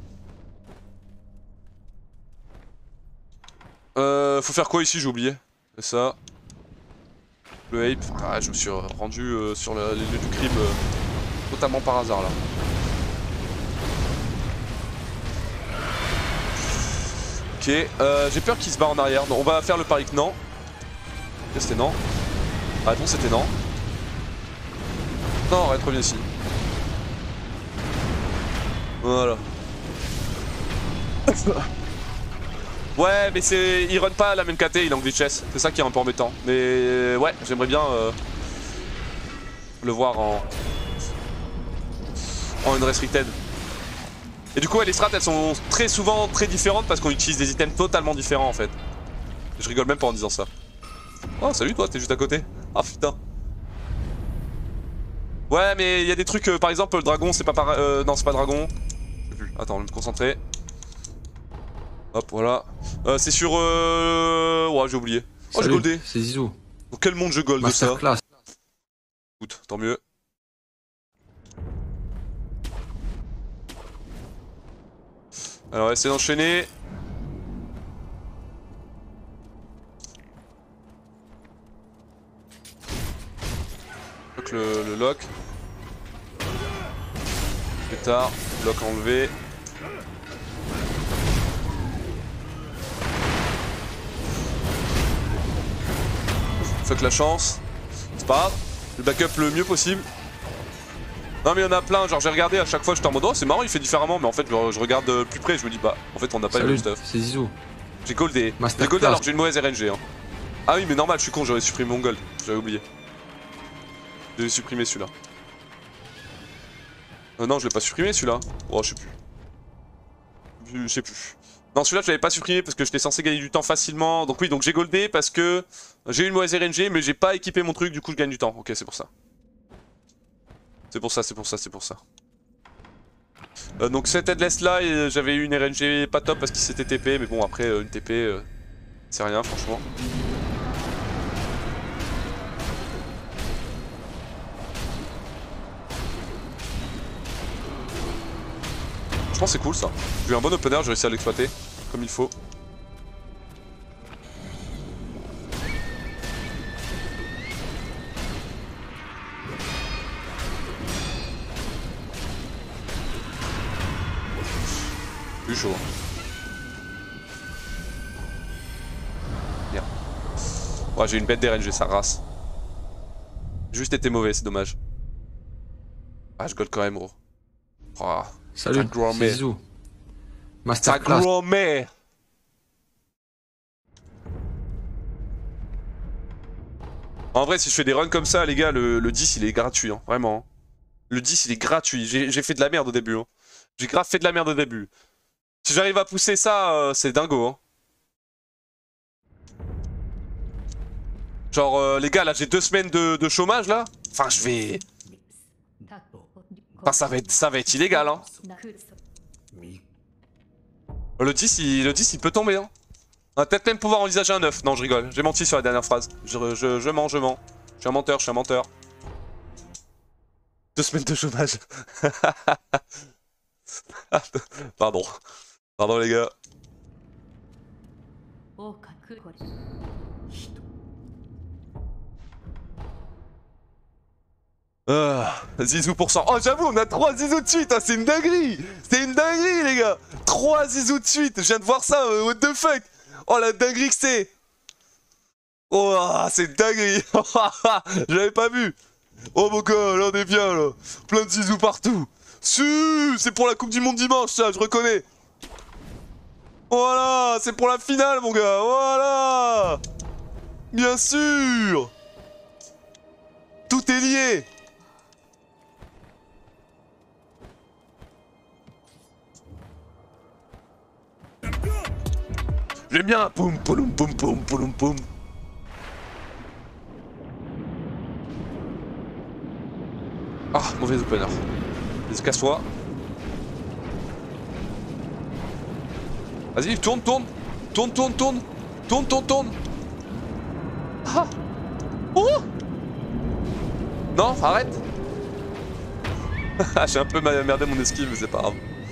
Euh, faut faire quoi ici, j'ai oublié. C'est ça. Le ape. Ah, je me suis rendu euh, sur la, les lieux du crime euh, totalement par hasard là. Ok, euh, j'ai peur qu'il se barre en arrière. Non, on va faire le pari que non. Ok, c'était non. Ah non, c'était non. Non, arrête, reviens ici. Voilà. Ouais, mais c'est, il run pas la même K T, il est en glitches, c'est ça qui est un peu embêtant. Mais ouais, j'aimerais bien euh, le voir en en unrestricted. Et du coup, ouais, les strats, elles sont très souvent très différentes parce qu'on utilise des items totalement différents en fait. Je rigole même pas en disant ça. Oh, salut toi, t'es juste à côté. Ah putain. Ouais, mais il y a des trucs, euh, par exemple, le dragon, c'est pas pareil. Euh, non, c'est pas dragon. Je sais plus. Attends, on va me concentrer. Hop, voilà. Euh, c'est sur... Euh... Ouais, j'ai oublié. Oh, j'ai goldé. C'est Zizou. Dans quel monde je gold de ça? Écoute, tant mieux. Alors, essayez d'enchaîner. Lock le, le lock. Plus tard, lock enlevé. Fuck la chance. C'est pas grave. Le backup le mieux possible. Non mais il y en a plein, genre j'ai regardé à chaque fois, j'étais en mode oh c'est marrant il fait différemment, mais en fait je, je regarde euh, plus près, je me dis bah en fait on n'a pas le même stuff. C'est Zizou. J'ai goldé. J'ai goldé alors que j'ai une mauvaise R N G hein. Ah oui mais normal je suis con, j'aurais supprimé mon gold, j'avais oublié. J'ai supprimé celui-là. Euh, non je l'ai pas supprimé celui-là. Oh je sais plus. Je sais plus. Non, celui-là, je l'avais pas supprimé parce que j'étais censé gagner du temps facilement. Donc oui, donc j'ai goldé parce que j'ai eu une mauvaise R N G, mais j'ai pas équipé mon truc, du coup je gagne du temps. Ok, c'est pour ça. C'est pour ça, c'est pour ça, c'est pour ça. Euh, donc cet headless là, j'avais eu une R N G pas top parce qu'il s'était T P, mais bon après euh, une T P, euh, c'est rien franchement. Je pense que c'est cool ça. J'ai eu un bon opener, j'ai réussi à l'exploiter comme il faut. Plus chaud. Bien. Ouais, j'ai une bête d'R N G, ça race. Juste été mauvais, c'est dommage. Ah, je gold quand même, gros. Oh, Salut, c'est Zizou. ta Masterclass. grand-mère. En vrai, si je fais des runs comme ça, les gars, le, le dix il est gratuit, hein, vraiment. Le dix il est gratuit. J'ai fait de la merde au début. Hein. J'ai grave fait de la merde au début. Si j'arrive à pousser ça, euh, c'est dingo. Hein. Genre, euh, les gars, là, j'ai deux semaines de, de chômage, là. Enfin, je vais... Enfin, ça va être, ça va être illégal, hein. Le dix, il, le dix, il peut tomber, hein. On va peut-être même pouvoir envisager un neuf. Non, je rigole. J'ai menti sur la dernière phrase. Je, je, je mens, je mens. Je suis un menteur, je suis un menteur. Deux semaines de chômage. Pardon. Pardon, les gars. Ah, Zizou pour cent. Oh, j'avoue, on a trois Zizou de suite. Ah, c'est une dinguerie. C'est une dinguerie, les gars. trois Zizou de suite. Je viens de voir ça. Euh, what the fuck. Oh, la dinguerie que c'est. Oh, c'est dinguerie. J'avais pas vu. Oh, mon gars, là, on est bien, là. Plein de Zizou partout. C'est pour la Coupe du Monde dimanche, ça, je reconnais. Voilà, c'est pour la finale, mon gars. Voilà. Bien sûr. Tout est lié. J'aime bien. Poum, poum, poum, poum, poum, poum. Ah, mauvais opener. Vas-y, casse-toi. Vas-y, tourne, tourne. Tourne, tourne, tourne. Tourne, tourne, tourne. Ah. Oh. Non, arrête. J'ai un peu merdé mon esquive, mais c'est pas grave.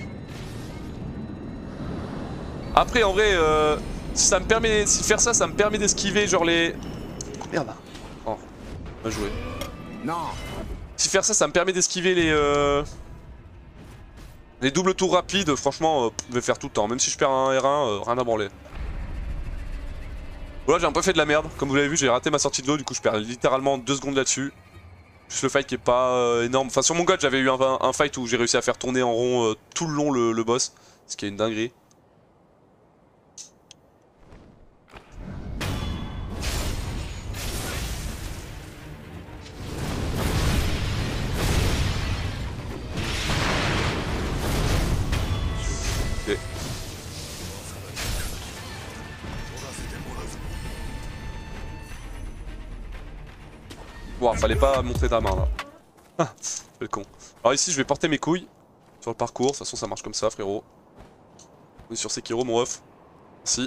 Après, en vrai, euh, si ça me permet, si faire ça, ça me permet d'esquiver genre les... Oh, merde. Oh, bien joué. Non. Si faire ça, ça me permet d'esquiver les... Euh... Les doubles tours rapides, franchement, euh, je vais faire tout le temps. Même si je perds un R un, euh, rien à branler. Voilà, j'ai un peu fait de la merde. Comme vous l'avez vu, j'ai raté ma sortie de l'eau, du coup je perds littéralement deux secondes là-dessus. Juste le fight qui est pas euh, énorme. Enfin, sur mon god, j'avais eu un, un fight où j'ai réussi à faire tourner en rond euh, tout le long le, le boss. Ce qui est une dinguerie. Okay. Bon, fallait pas montrer ta main là. Ah, le con. Alors ici, je vais porter mes couilles sur le parcours. De toute façon, ça marche comme ça, frérot. On est sur Sekiro, mon ref. Merci.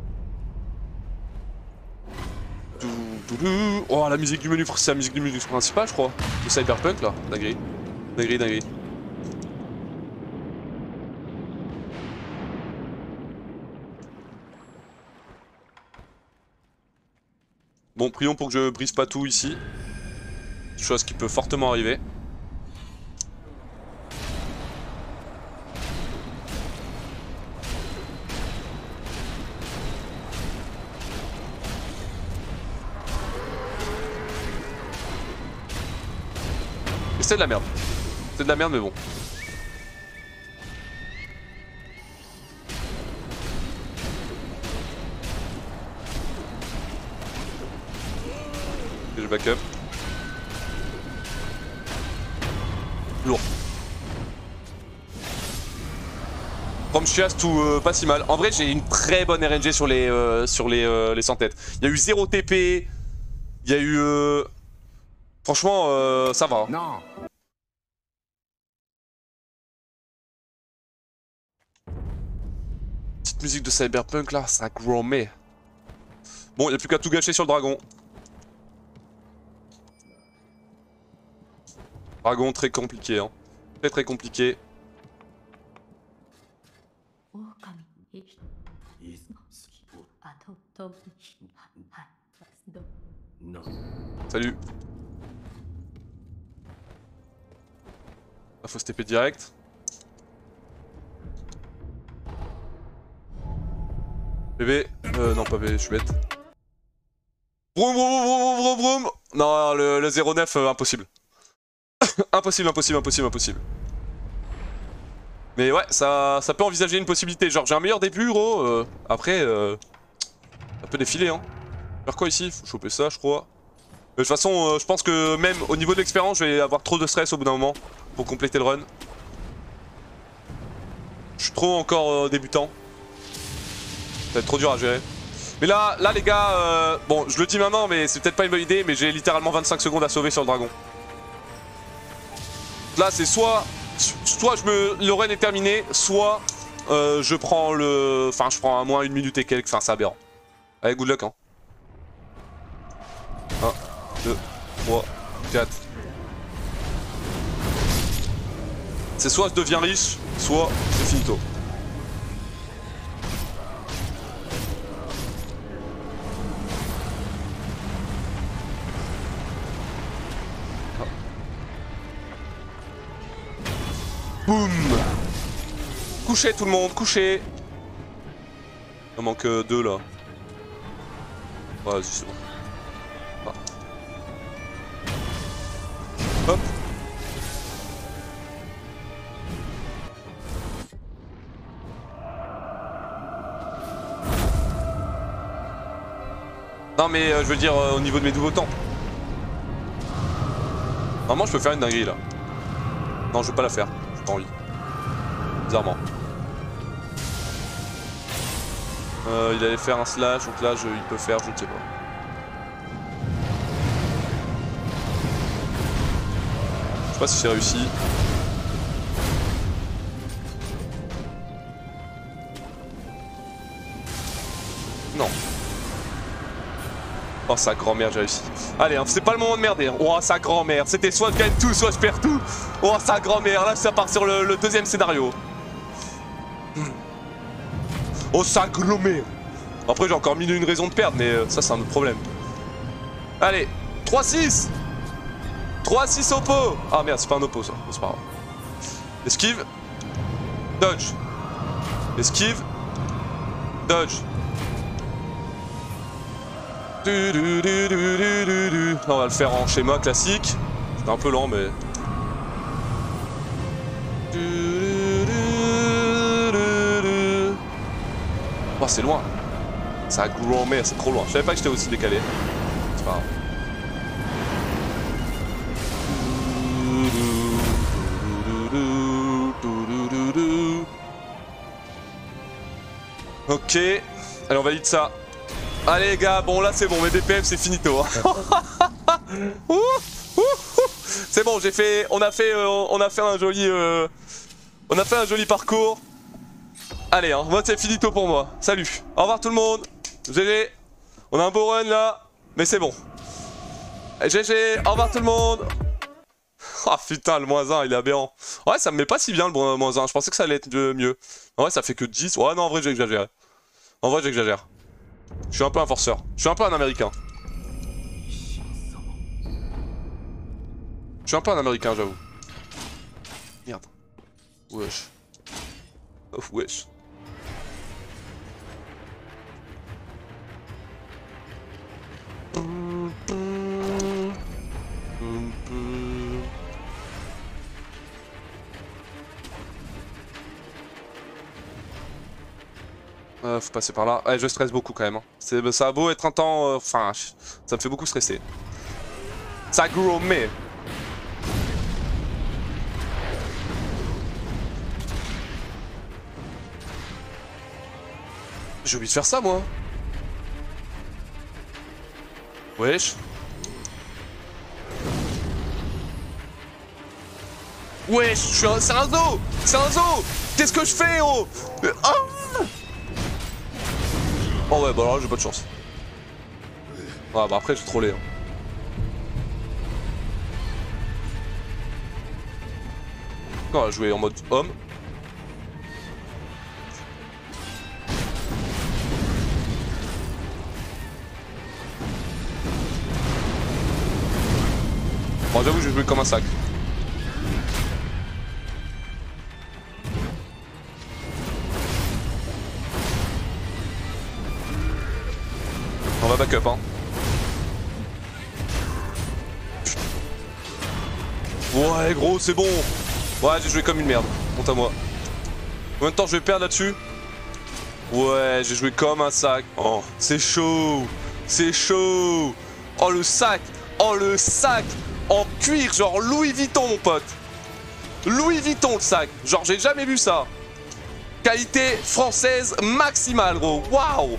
Oh, la musique du menu, c'est la musique du menu principal, je crois. Le Cyberpunk là. Dinguerie. Dinguerie, dinguerie. Bon, prions pour que je brise pas tout ici. Chose qui peut fortement arriver. Et c'est de la merde. C'est de la merde, mais bon. Je back up. Lourd. From Chiast ou euh, pas si mal. En vrai, j'ai une très bonne R N G sur les, euh, sur les, euh, les cent-têtes. Il y a eu zéro T P. Il y a eu... Euh... Franchement, euh, ça va. Non. Petite musique de Cyberpunk là, ça grommet. Bon, il n'y a plus qu'à tout gâcher sur le dragon. Dragon très compliqué, hein. Très très compliqué. Salut. Ah, faut se T P direct. Bébé. Euh, non, pas bébé, je suis bête. Vroom vroom vroom vroom vroom. Non, le, le zéro neuf, euh, impossible. Impossible, impossible, impossible, impossible. Mais ouais, ça, ça peut envisager une possibilité. Genre, j'ai un meilleur début, gros. Euh, après, euh, ça peut défiler, hein. Faire quoi ici? Faut choper ça, je crois. De toute façon, euh, je pense que même au niveau de l'expérience, je vais avoir trop de stress au bout d'un moment pour compléter le run. Je suis trop encore euh, débutant. Ça va être trop dur à gérer. Mais là, là les gars, euh, bon, je le dis maintenant, mais c'est peut-être pas une bonne idée, mais j'ai littéralement vingt-cinq secondes à sauver sur le dragon. Là, c'est soit, soit je me, le run est terminé, soit euh, je prends le, enfin, je prends à moins une minute et quelques. Enfin, c'est aberrant. Allez, good luck, hein. un, deux, trois, quatre. C'est soit je deviens riche, soit c'est finito. Boum. Couchez tout le monde, couchez. Il en manque deux là. Ouais, vas-y, c'est bon. Ah. Hop. Non mais euh, je veux dire euh, au niveau de mes nouveaux temps. Normalement je peux faire une dinguerie là. Non, je veux pas la faire. J'ai pas envie. Bizarrement. Euh, il allait faire un slash, donc là je, il peut faire, je ne sais pas. Je sais pas si c'est réussi. Non. Oh sa grand-mère, j'ai réussi. Allez, hein, c'est pas le moment de merder. Hein. Oh sa grand-mère, c'était soit je gagne tout, soit je perds tout. Oh sa grand-mère, là ça part sur le, le deuxième scénario. Oh sa grand-mère. Après j'ai encore mille et une raisons de perdre, mais euh, ça c'est un autre problème. Allez, trois six. trois six oppo. Ah merde, c'est pas un oppo ça, c'est pas grave. Esquive. Dodge. Esquive. Dodge. Du, du, du, du, du, du, du. On va le faire en schéma classique. C'est un peu lent mais... Du, du, du, du, du. Oh c'est loin. Ça a grand-mère, c'est trop loin. Je savais pas que j'étais aussi décalé. C'est pas grave. Ok. Allez on valide ça. Allez les gars, bon là c'est bon, mes D P M c'est finito. C'est bon, j'ai fait, on a fait, euh, on a fait un joli, euh, on a fait un joli parcours. Allez, hein, moi c'est finito pour moi. Salut, au revoir tout le monde. G G, on a un beau run là, mais c'est bon. G G, au revoir tout le monde. Ah putain, le moins un, il est aberrant. Ouais, ça me met pas si bien le moins un, je pensais que ça allait être mieux. En vrai, ça fait que dix. Ouais, non, en vrai, j'exagère. En vrai, j'exagère. Je suis un peu un forceur. Je suis un peu un américain. Je suis un peu un américain, j'avoue. Merde. Wesh. Oh, wesh. Euh, faut passer par là. Ouais, je stresse beaucoup quand même. Hein. Ça a beau être un temps... Enfin, euh, ça me fait beaucoup stresser. Ça grommet. J'ai oublié de faire ça moi. Wesh. Wesh, je suis un... c'est un zoo. C'est un zoo. Qu'est-ce que je fais, oh? Ah oh ouais, bah alors là j'ai pas de chance. Ah bah après j'ai trollé. Hein. On va jouer en mode homme. Bon, j'avoue, je vais jouer comme un sac. On va back up, hein. Ouais, gros, c'est bon. Ouais, j'ai joué comme une merde. Honte à moi. Combien de temps je vais perdre là-dessus? Ouais, j'ai joué comme un sac. Oh, c'est chaud. C'est chaud. Oh, le sac. Oh, le sac. En cuir, genre Louis Vuitton, mon pote. Louis Vuitton, le sac. Genre, j'ai jamais vu ça. Qualité française maximale, gros. Waouh.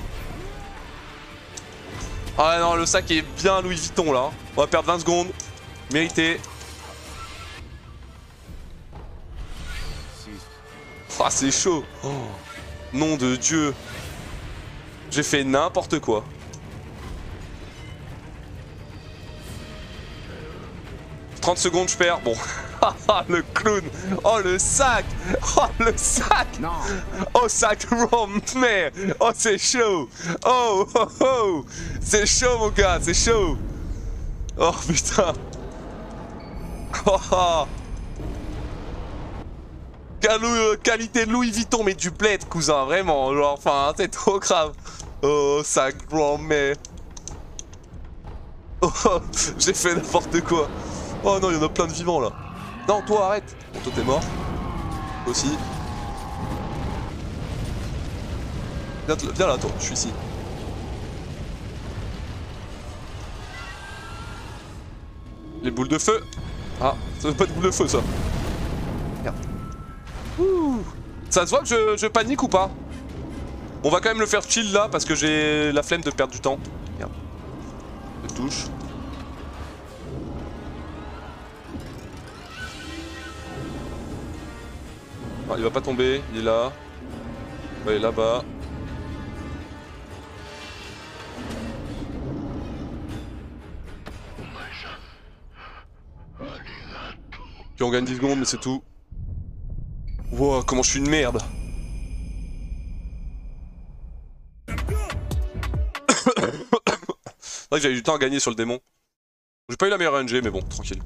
Ah non, le sac est bien Louis Vuitton, là. On va perdre vingt secondes. Mérité. Ah, c'est chaud. Oh, nom de Dieu. J'ai fait n'importe quoi. trente secondes, je perds. Bon. Le clown. Oh, le sac. Oh, le sac. Non. Oh, sac rom, mais. Oh, c'est chaud. Oh, oh, oh. C'est chaud, mon gars. C'est chaud. Oh, putain. Oh, oh. Qualité Louis Vuitton, mais du bled, cousin. Vraiment. Genre, enfin, c'est trop grave. Oh, sac rom, mais. Oh, j'ai fait n'importe quoi. Oh non, il y en a plein de vivants là. Non, toi arrête. Bon, toi t'es mort. Toi aussi. Viens, viens là, toi, je suis ici. Les boules de feu. Ah, ça veut pas de boules de feu ça. Merde. Ouh. Ça se voit que je, je panique ou pas? On va quand même le faire chill là parce que j'ai la flemme de perdre du temps. Merde. Je touche. Ah, il va pas tomber, il est là. Ouais, il est là-bas. Puis on gagne dix secondes, mais c'est tout. Wow, comment je suis une merde. C'est vrai que j'avais du temps à gagner sur le démon. J'ai pas eu la meilleure R N G, mais bon, tranquille.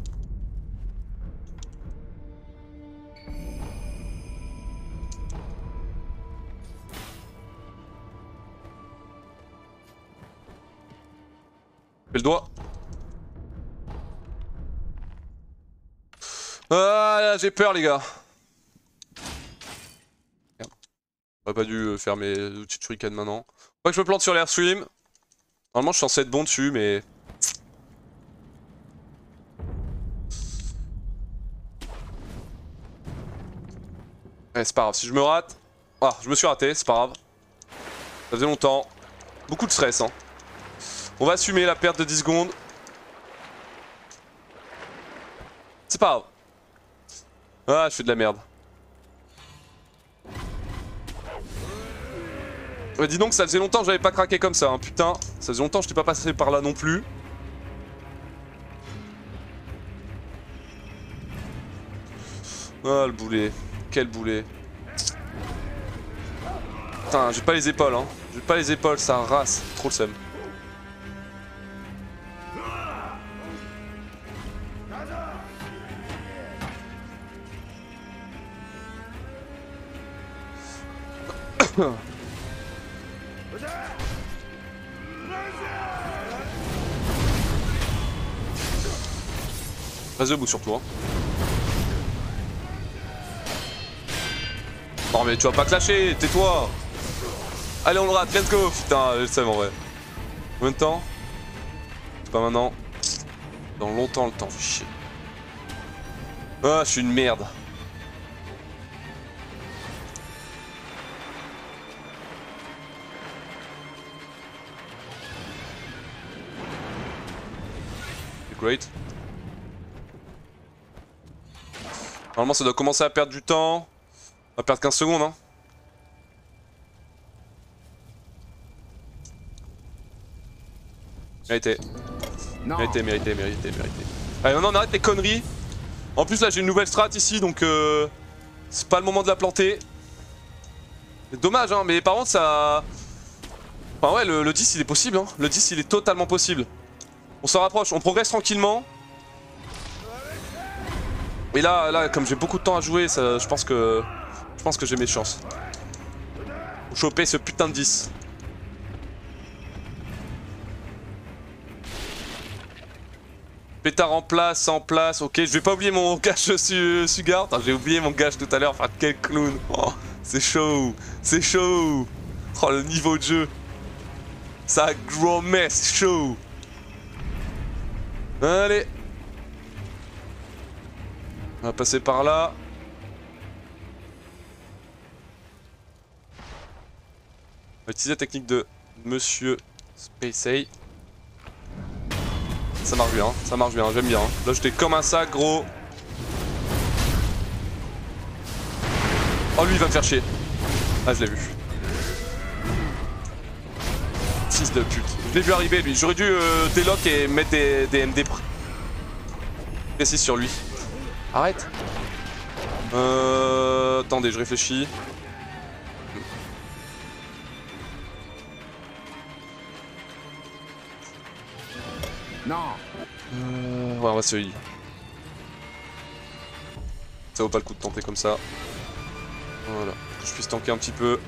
Fais le doigt. Ah, j'ai peur les gars. Merde. J'aurais pas dû faire mes outils de shuriken maintenant. Faut pas que je me plante sur l'airstream. Normalement je suis censé être bon dessus mais... Ouais, c'est pas grave, si je me rate... Ah, je me suis raté, c'est pas grave. Ça faisait longtemps. Beaucoup de stress hein. On va assumer la perte de dix secondes. C'est pas grave. Ah, je fais de la merde. Ouais, dis donc, ça faisait longtemps que j'avais pas craqué comme ça, hein. Putain, ça faisait longtemps que je t'ai pas passé par là non plus. Ah, le boulet. Quel boulet. Putain, j'ai pas les épaules, hein. J'ai pas les épaules, ça race. Trop le seum. Reste debout surtout hein. Non mais tu vas pas te lâcher, tais-toi. Allez on le rate, let's go. Putain, je le sais en vrai. Combien de temps? C'est pas maintenant. Dans longtemps le temps, fait chier. Ah, je suis une merde. great. Normalement ça doit commencer à perdre du temps. On va perdre quinze secondes hein. Mérité. Non. Mérité, mérité, mérité, mérité. Allez maintenant on arrête les conneries. En plus là j'ai une nouvelle strat ici donc euh, c'est pas le moment de la planter. C'est dommage hein, mais par contre ça... Enfin ouais le, le dix il est possible hein, le dix il est totalement possible. On s'en rapproche, on progresse tranquillement. Et là, là comme j'ai beaucoup de temps à jouer, ça, je pense que... Je pense que j'ai mes chances. Pour choper ce putain de dix. Pétard en place, en place, ok, je vais pas oublier mon gage su Sugar. J'ai oublié mon gage tout à l'heure, enfin quel clown. Oh, c'est chaud, c'est chaud. Oh le niveau de jeu. Ça grand mess, chaud. Allez. On va passer par là. On va utiliser la technique de Monsieur Spacey. Ça marche bien, ça marche bien, j'aime bien. Là j'étais comme un sac gros. Oh lui il va me faire chier. Ah je l'ai vu. Fils de pute. Je l'ai vu arriver lui. J'aurais dû euh, délock et mettre des, des M D précis sur lui. Arrête. Euh... Attendez, je réfléchis. Non. Euh... Ouais, on va se heal. Ça vaut pas le coup de tenter comme ça. Voilà. Que je puisse tanker un petit peu.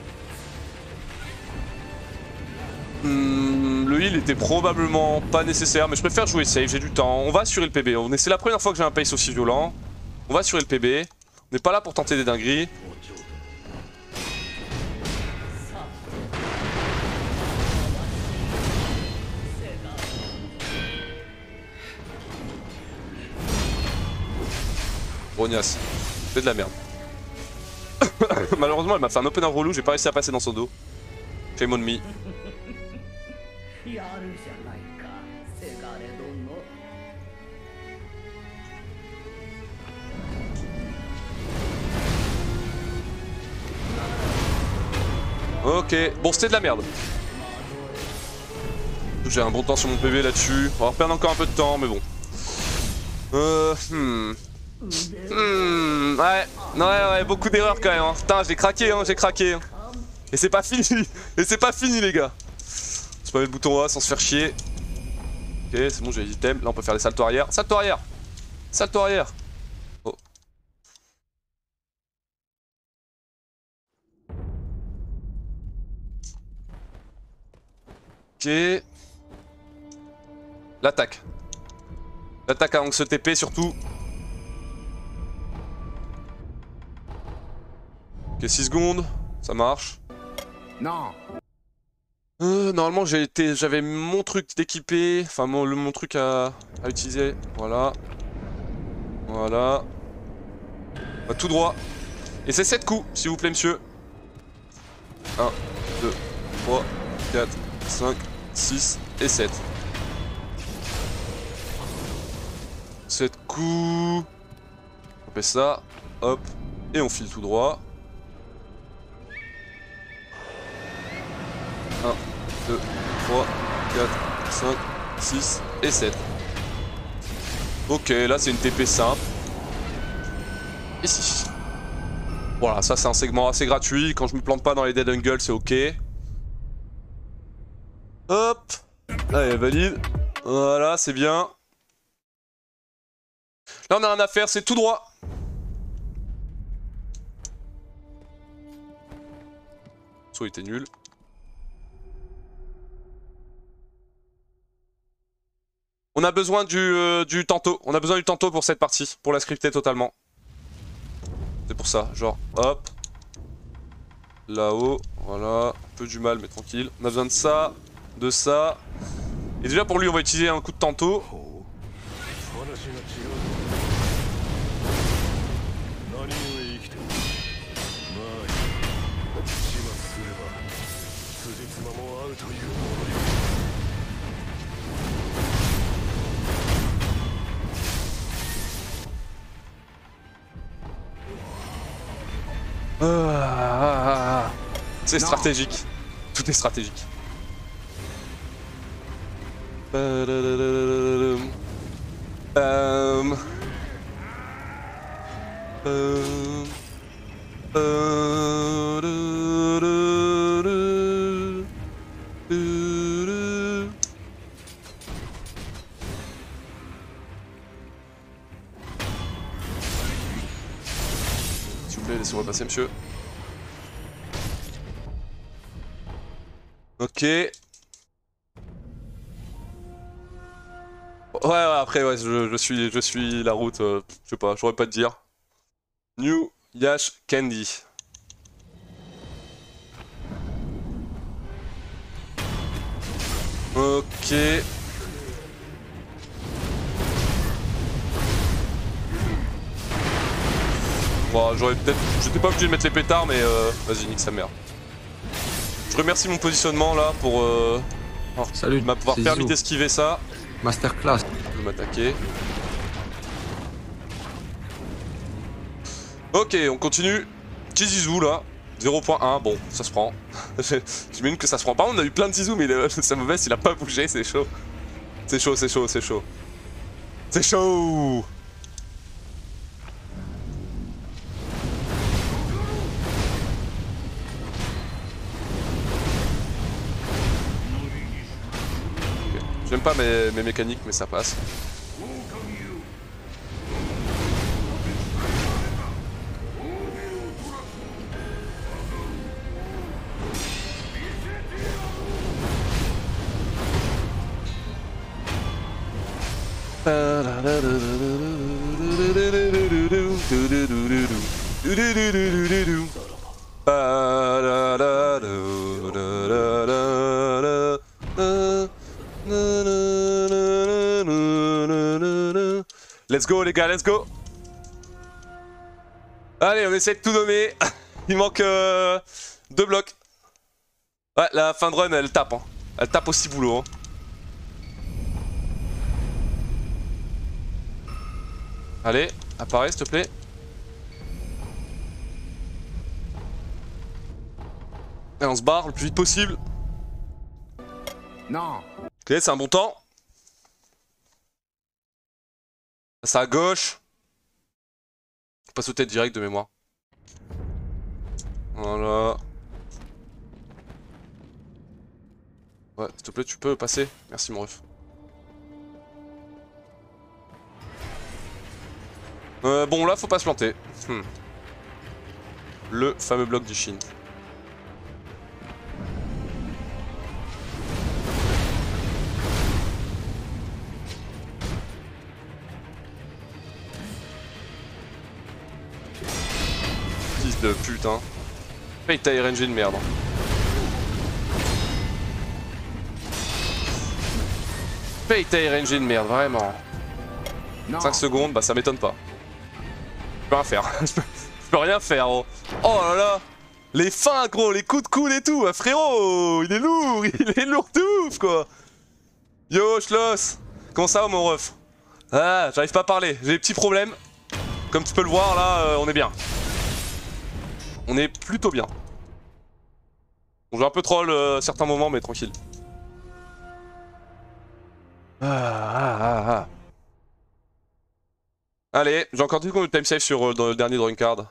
Hmm, le heal était probablement pas nécessaire, mais je préfère jouer safe, j'ai du temps. On va assurer le P B. C'est la première fois que j'ai un pace aussi violent. On va assurer le P B. On n'est pas là pour tenter des dingueries. Brognasse, c'est de la merde. Malheureusement, elle m'a fait un opener relou, j'ai pas réussi à passer dans son dos. Shame on me. Ok, bon c'était de la merde. J'ai un bon temps sur mon P V là-dessus. On va perdre encore un peu de temps, mais bon. Euh... Hmm... Hmm... Ouais, ouais, ouais, beaucoup d'erreurs quand même. Hein. Putain, j'ai craqué, hein, j'ai craqué. Hein. Et c'est pas fini. Et c'est pas fini, les gars. On peut mettre le bouton A sans se faire chier. Ok, c'est bon, j'ai les items. Là, on peut faire des saltos arrière. Salto arrière. Salto arrière. Oh. Ok. L'attaque. L'attaque avant que ce T P surtout. Ok, six secondes. Ça marche. Non. Euh, normalement j'ai été, j'avais mon truc d'équipé, enfin mon, le, mon truc à, à utiliser, voilà, voilà, bah, tout droit, et c'est sept coups s'il vous plaît monsieur. un, deux, trois, quatre, cinq, six et sept. sept coups, on fait ça, hop, et on file tout droit. un, deux, trois, quatre, cinq, six et sept. Ok, là c'est une T P simple. Ici. Voilà, ça c'est un segment assez gratuit. Quand je me plante pas dans les dead angle, c'est ok. Hop. Allez, valide. Voilà, c'est bien. Là on a rien à faire, c'est tout droit. Soit il était nul. On a besoin du, euh, du tantôt, on a besoin du tantôt pour cette partie, pour la scripter totalement. C'est pour ça, genre, hop. Là-haut, voilà, un peu du mal mais tranquille. On a besoin de ça, de ça. Et déjà pour lui on va utiliser un coup de tantôt. Ah, c'est Non. stratégique. Tout est stratégique. Euh... Euh... S'il vous plaît, laissez-moi passer, monsieur. Ok. Ouais, ouais, après, ouais, je, je suis, je suis la route, euh, je sais pas, j'aurais pas te dire. New Yash Candy. Ok. Bon, j'aurais peut-être... J'étais pas obligé de mettre les pétards, mais euh... vas-y, nique sa mère. Je remercie mon positionnement là pour... Euh... Oh, Salut, m'a pouvoir c'est permis Zizou. d'esquiver ça. Masterclass. Je vais m'attaquer. Ok, on continue. Petit Zizou là. zéro point un, bon, ça se prend. J'imagine que ça se prend. Par contre, on a eu plein de Zizou, mais le, sa mauvaise, il a pas bougé, c'est chaud. C'est chaud, c'est chaud, c'est chaud. C'est chaud. Okay. J'aime pas mes, mes mécaniques, mais ça passe. Let's go les gars, let's go. Allez, on essaie de tout nommer. Il manque euh, deux blocs. Ouais, la fin de run, elle tape. Hein. Elle tape aussi boulot. Hein. Allez, apparaît s'il te plaît. Et on se barre le plus vite possible. Non. Ok, c'est un bon temps. C'est à gauche. Faut pas sauter direct de mémoire. Voilà. Ouais, s'il te plaît, tu peux passer. Merci mon ref. Euh, bon, là, faut pas se planter. Hmm. Le fameux bloc du Shin. Fils de putain. Paye ta R N G de merde. Paye ta R N G de merde, vraiment. Non. cinq secondes, bah ça m'étonne pas. Je peux rien faire. Je peux, je peux rien faire, gros. Oh là là. Les fins, gros, les coups de coude et tout. Ah, frérot, il est lourd. Il est lourd de ouf, quoi. Yo, Schloss. Comment ça va, mon ref? Ah, j'arrive pas à parler. J'ai des petits problèmes. Comme tu peux le voir, là, euh, on est bien. On est plutôt bien. On joue un peu troll euh, à certains moments, mais tranquille. Ah, ah, ah, ah. Allez, j'ai encore dit qu'on time save sur euh, dans le dernier drawing card.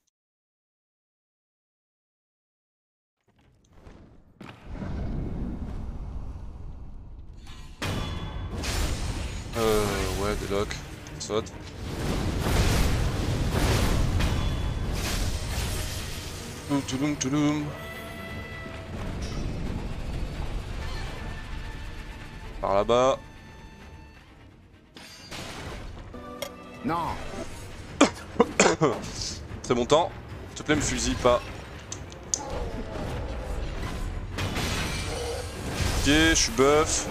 Euh, ouais, des locks. Saute. Touloum, touloum. Par là-bas. Non. Très bon temps. S'il te plaît, me fusille pas. Ok, je suis buff.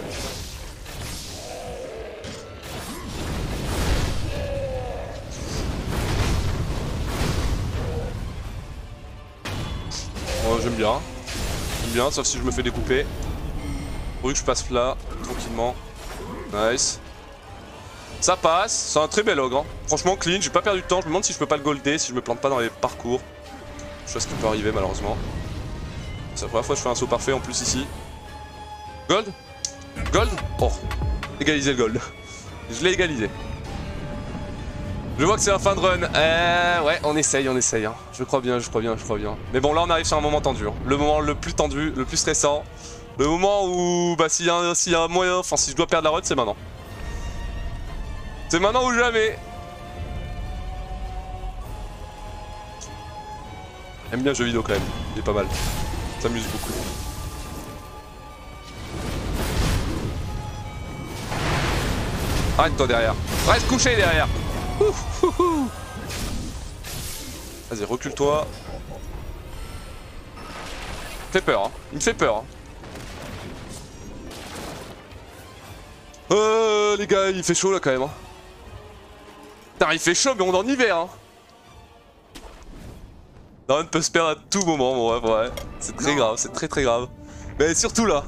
Oh, j'aime bien. J'aime bien, sauf si je me fais découper. Pourvu que je passe là, tranquillement. Nice. Ça passe, c'est un très bel ogre. Hein. Franchement, clean, j'ai pas perdu de temps. Je me demande si je peux pas le golder, si je me plante pas dans les parcours. Chose qui peut arriver malheureusement. C'est la première fois que je fais un saut parfait en plus ici. Gold? Gold? Oh, égaliser le gold. Je l'ai égalisé. Je vois que c'est la fin de run. Euh, ouais, on essaye, on essaye. Hein. Je crois bien, je crois bien, je crois bien. Mais bon, là on arrive sur un moment tendu. Hein. Le moment le plus tendu, le plus stressant. Le moment où, bah, s'il y, y a un moyen, enfin, si je dois perdre la run, c'est maintenant. C'est maintenant ou jamais. J'aime bien le jeu vidéo quand même, il est pas mal. Ça s'amuse beaucoup. Arrête-toi derrière. Reste couché derrière. Vas-y, recule-toi. Il me fait peur, hein. Il me fait peur. Hein. Euh, les gars, il fait chaud là quand même. Hein. Putain, il fait chaud, mais on est en hiver. Hein. La run peut se perdre à tout moment, bon, ouais, ouais. C'est très grave, c'est très très grave. Mais surtout là.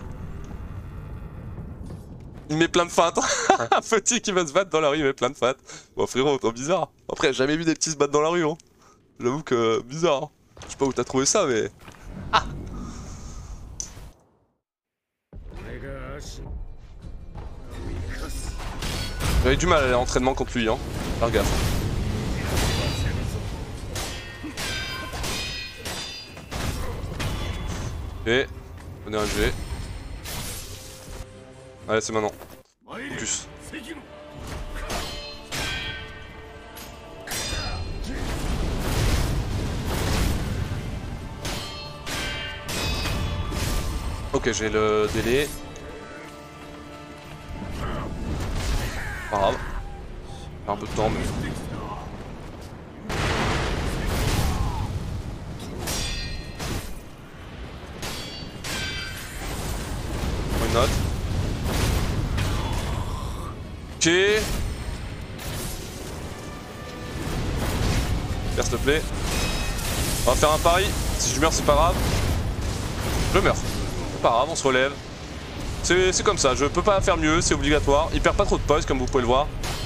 Il met plein de feintes. Un petit qui va se battre dans la rue, il met plein de feintes. Bon frérot, trop bizarre. Après, j'ai jamais vu des petits se battre dans la rue. Hein. J'avoue que bizarre. Hein. Je sais pas où t'as trouvé ça, mais... Ah. J'avais du mal à l'entraînement contre lui, hein. Faire gaffe. Ok, on est un G. Allez, c'est maintenant. Focus. Ok, j'ai le délai. Pas grave. Un peu de temps, mais... Une note. Ok. Super, s'il te plaît. On va faire un pari. Si je meurs, c'est pas grave. Je meurs. C'est pas grave, on se relève. C'est comme ça, je peux pas faire mieux, c'est obligatoire. Il perd pas trop de poise, comme vous pouvez le voir.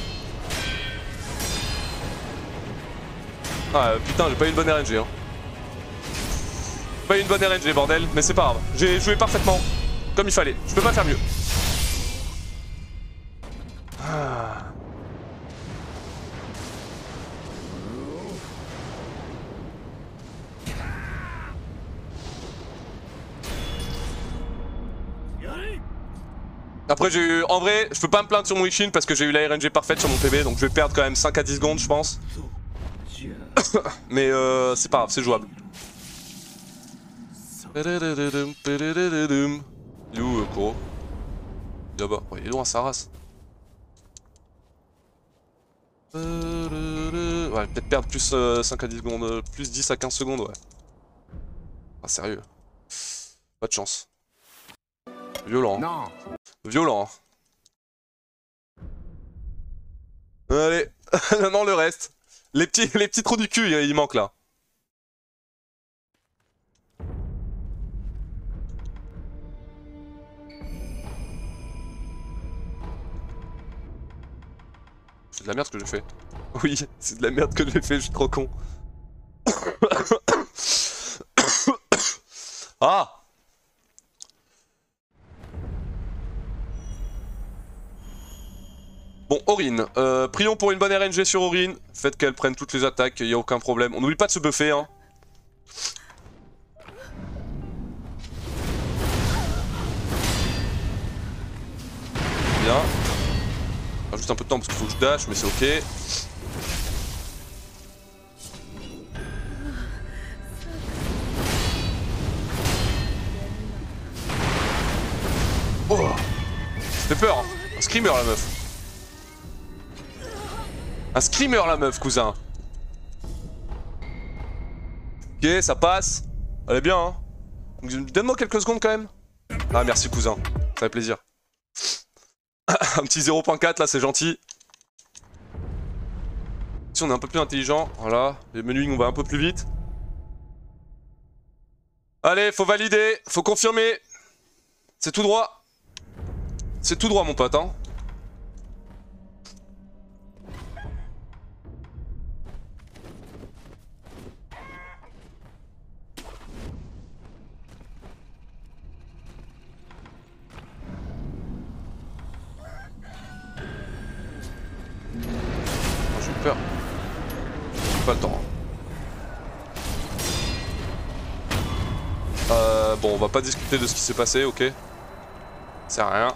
Ah putain, j'ai pas eu une bonne R N G. Hein. Pas eu une bonne R N G, bordel, mais c'est pas grave. J'ai joué parfaitement, comme il fallait. Je peux pas faire mieux. Ah. Après j'ai eu... En vrai, je peux pas me plaindre sur mon Ishin parce que j'ai eu la R N G parfaite sur mon P B, donc je vais perdre quand même cinq à dix secondes je pense. Mais euh, c'est pas grave, c'est jouable. Il est où euh, Kuro? Il est là-bas, ouais, il est loin sa race. Ouais, peut-être perdre plus euh, cinq à dix secondes, plus dix à quinze secondes, ouais. Ah sérieux. Pas de chance. Violent. Non. Violent. Allez, maintenant le reste. Les petits, les petits trous du cul, il manque là. C'est de la merde ce que j'ai fait. Oui, c'est de la merde que j'ai fait, je suis trop con. Ah! Bon, Aurine, euh, prions pour une bonne R N G sur Aurine. Faites qu'elle prenne toutes les attaques, il n'y a aucun problème. On n'oublie pas de se buffer, hein. Bien. Alors, juste un peu de temps parce qu'il faut que je dash, mais c'est ok. Oh! Ça fait peur, hein. Un screamer la meuf. Un screamer la meuf, cousin. Ok, ça passe. Elle est bien, hein. Donne-moi quelques secondes quand même. Ah, merci, cousin. Ça fait plaisir. Un petit zéro point quatre là, c'est gentil. Si on est un peu plus intelligent, voilà. Les menus, on va un peu plus vite. Allez, faut valider, faut confirmer. C'est tout droit. C'est tout droit, mon pote, hein. pas le temps. Euh, bon, on va pas discuter de ce qui s'est passé, ok. C'est rien.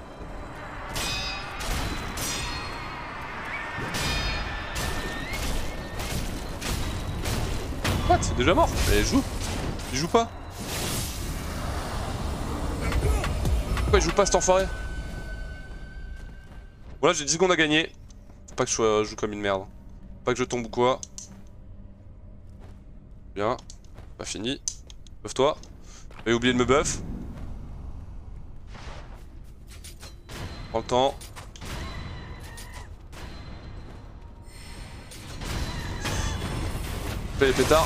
What? C'est déjà mort? Mais il joue. Il joue pas. Pourquoi il joue pas cet enfoiré? Voilà, j'ai dix secondes à gagner. Faut pas que je sois, joue comme une merde. Faut pas que je tombe ou quoi. Bien. Pas fini. Buff-toi. J'ai oublié de me buff. Prends le temps. Fais les pétards.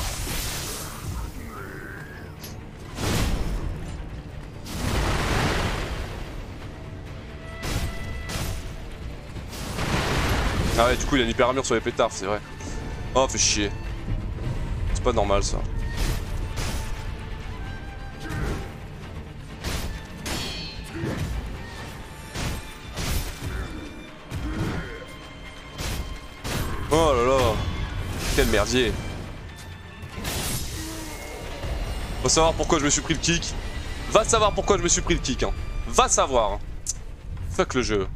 Ah ouais, du coup il y a une hyper armure sur les pétards, c'est vrai. Oh, fait chier. C'est pas normal ça. Oh là là. Quel merdier. Va savoir pourquoi je me suis pris le kick. Va savoir pourquoi je me suis pris le kick. Hein. Va savoir. Hein. Fuck le jeu.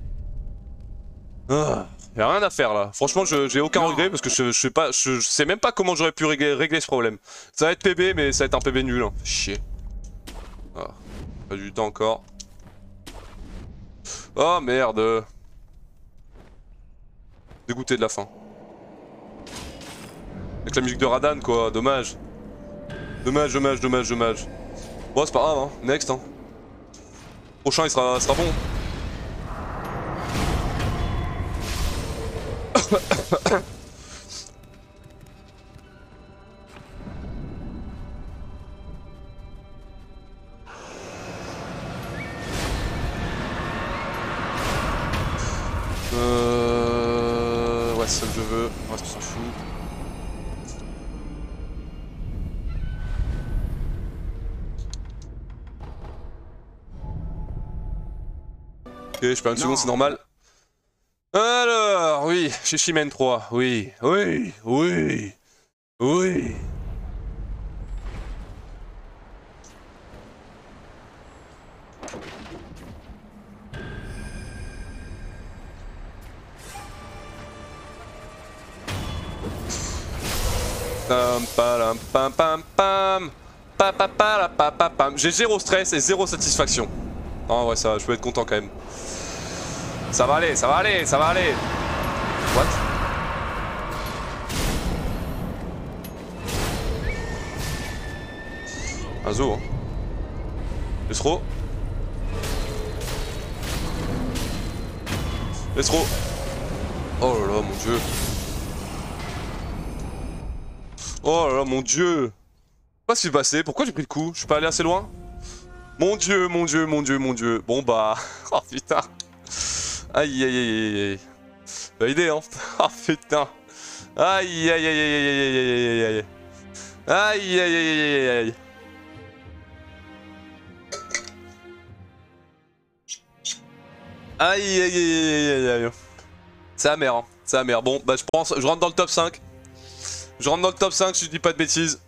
Ah. Y'a rien à faire là, franchement j'ai aucun non. regret parce que je, je, sais pas, je, je sais même pas comment j'aurais pu régler, régler ce problème. Ça va être P B mais ça va être un P B nul, hein. Chier. Ah, pas du temps encore. Oh merde. Dégoûté de la fin. Avec la musique de Radan quoi, dommage. Dommage, dommage, dommage, dommage. Bon c'est pas grave, hein. Next hein. Prochain il sera, sera bon. euh... Ouais c'est ça que je veux, le reste on s'en fout. Ok je perds une seconde c'est normal. Alors, oui, chez Shimane trois, oui, oui, oui, oui. Pam pam pam pam pam pam pam pam pam pam. J'ai zéro stress et zéro satisfaction. Non ouais ça, je peux être content quand même. Ça va aller, ça va aller, ça va aller. What? Un zoo, hein. Laisse trop. Laisse trop. Oh là là, mon dieu. Oh là là, mon dieu. Qu'est-ce qui s'est passé? Pourquoi j'ai pris le coup? Je suis pas allé assez loin? Mon dieu, mon dieu, mon dieu, mon dieu. Bon bah... Oh putain. Aïe aïe aïe aïe. Validé hein. Oh putain. Aïe aïe aïe aïe aïe aïe aïe aïe. Aïe aïe aïe aïe aïe. Aïe aïe aïe aïe aïe. C'est la merde hein. C'est la merde. Bon bah je pense. Je rentre dans le top cinq. Je rentre dans le top cinq si je dis pas de bêtises.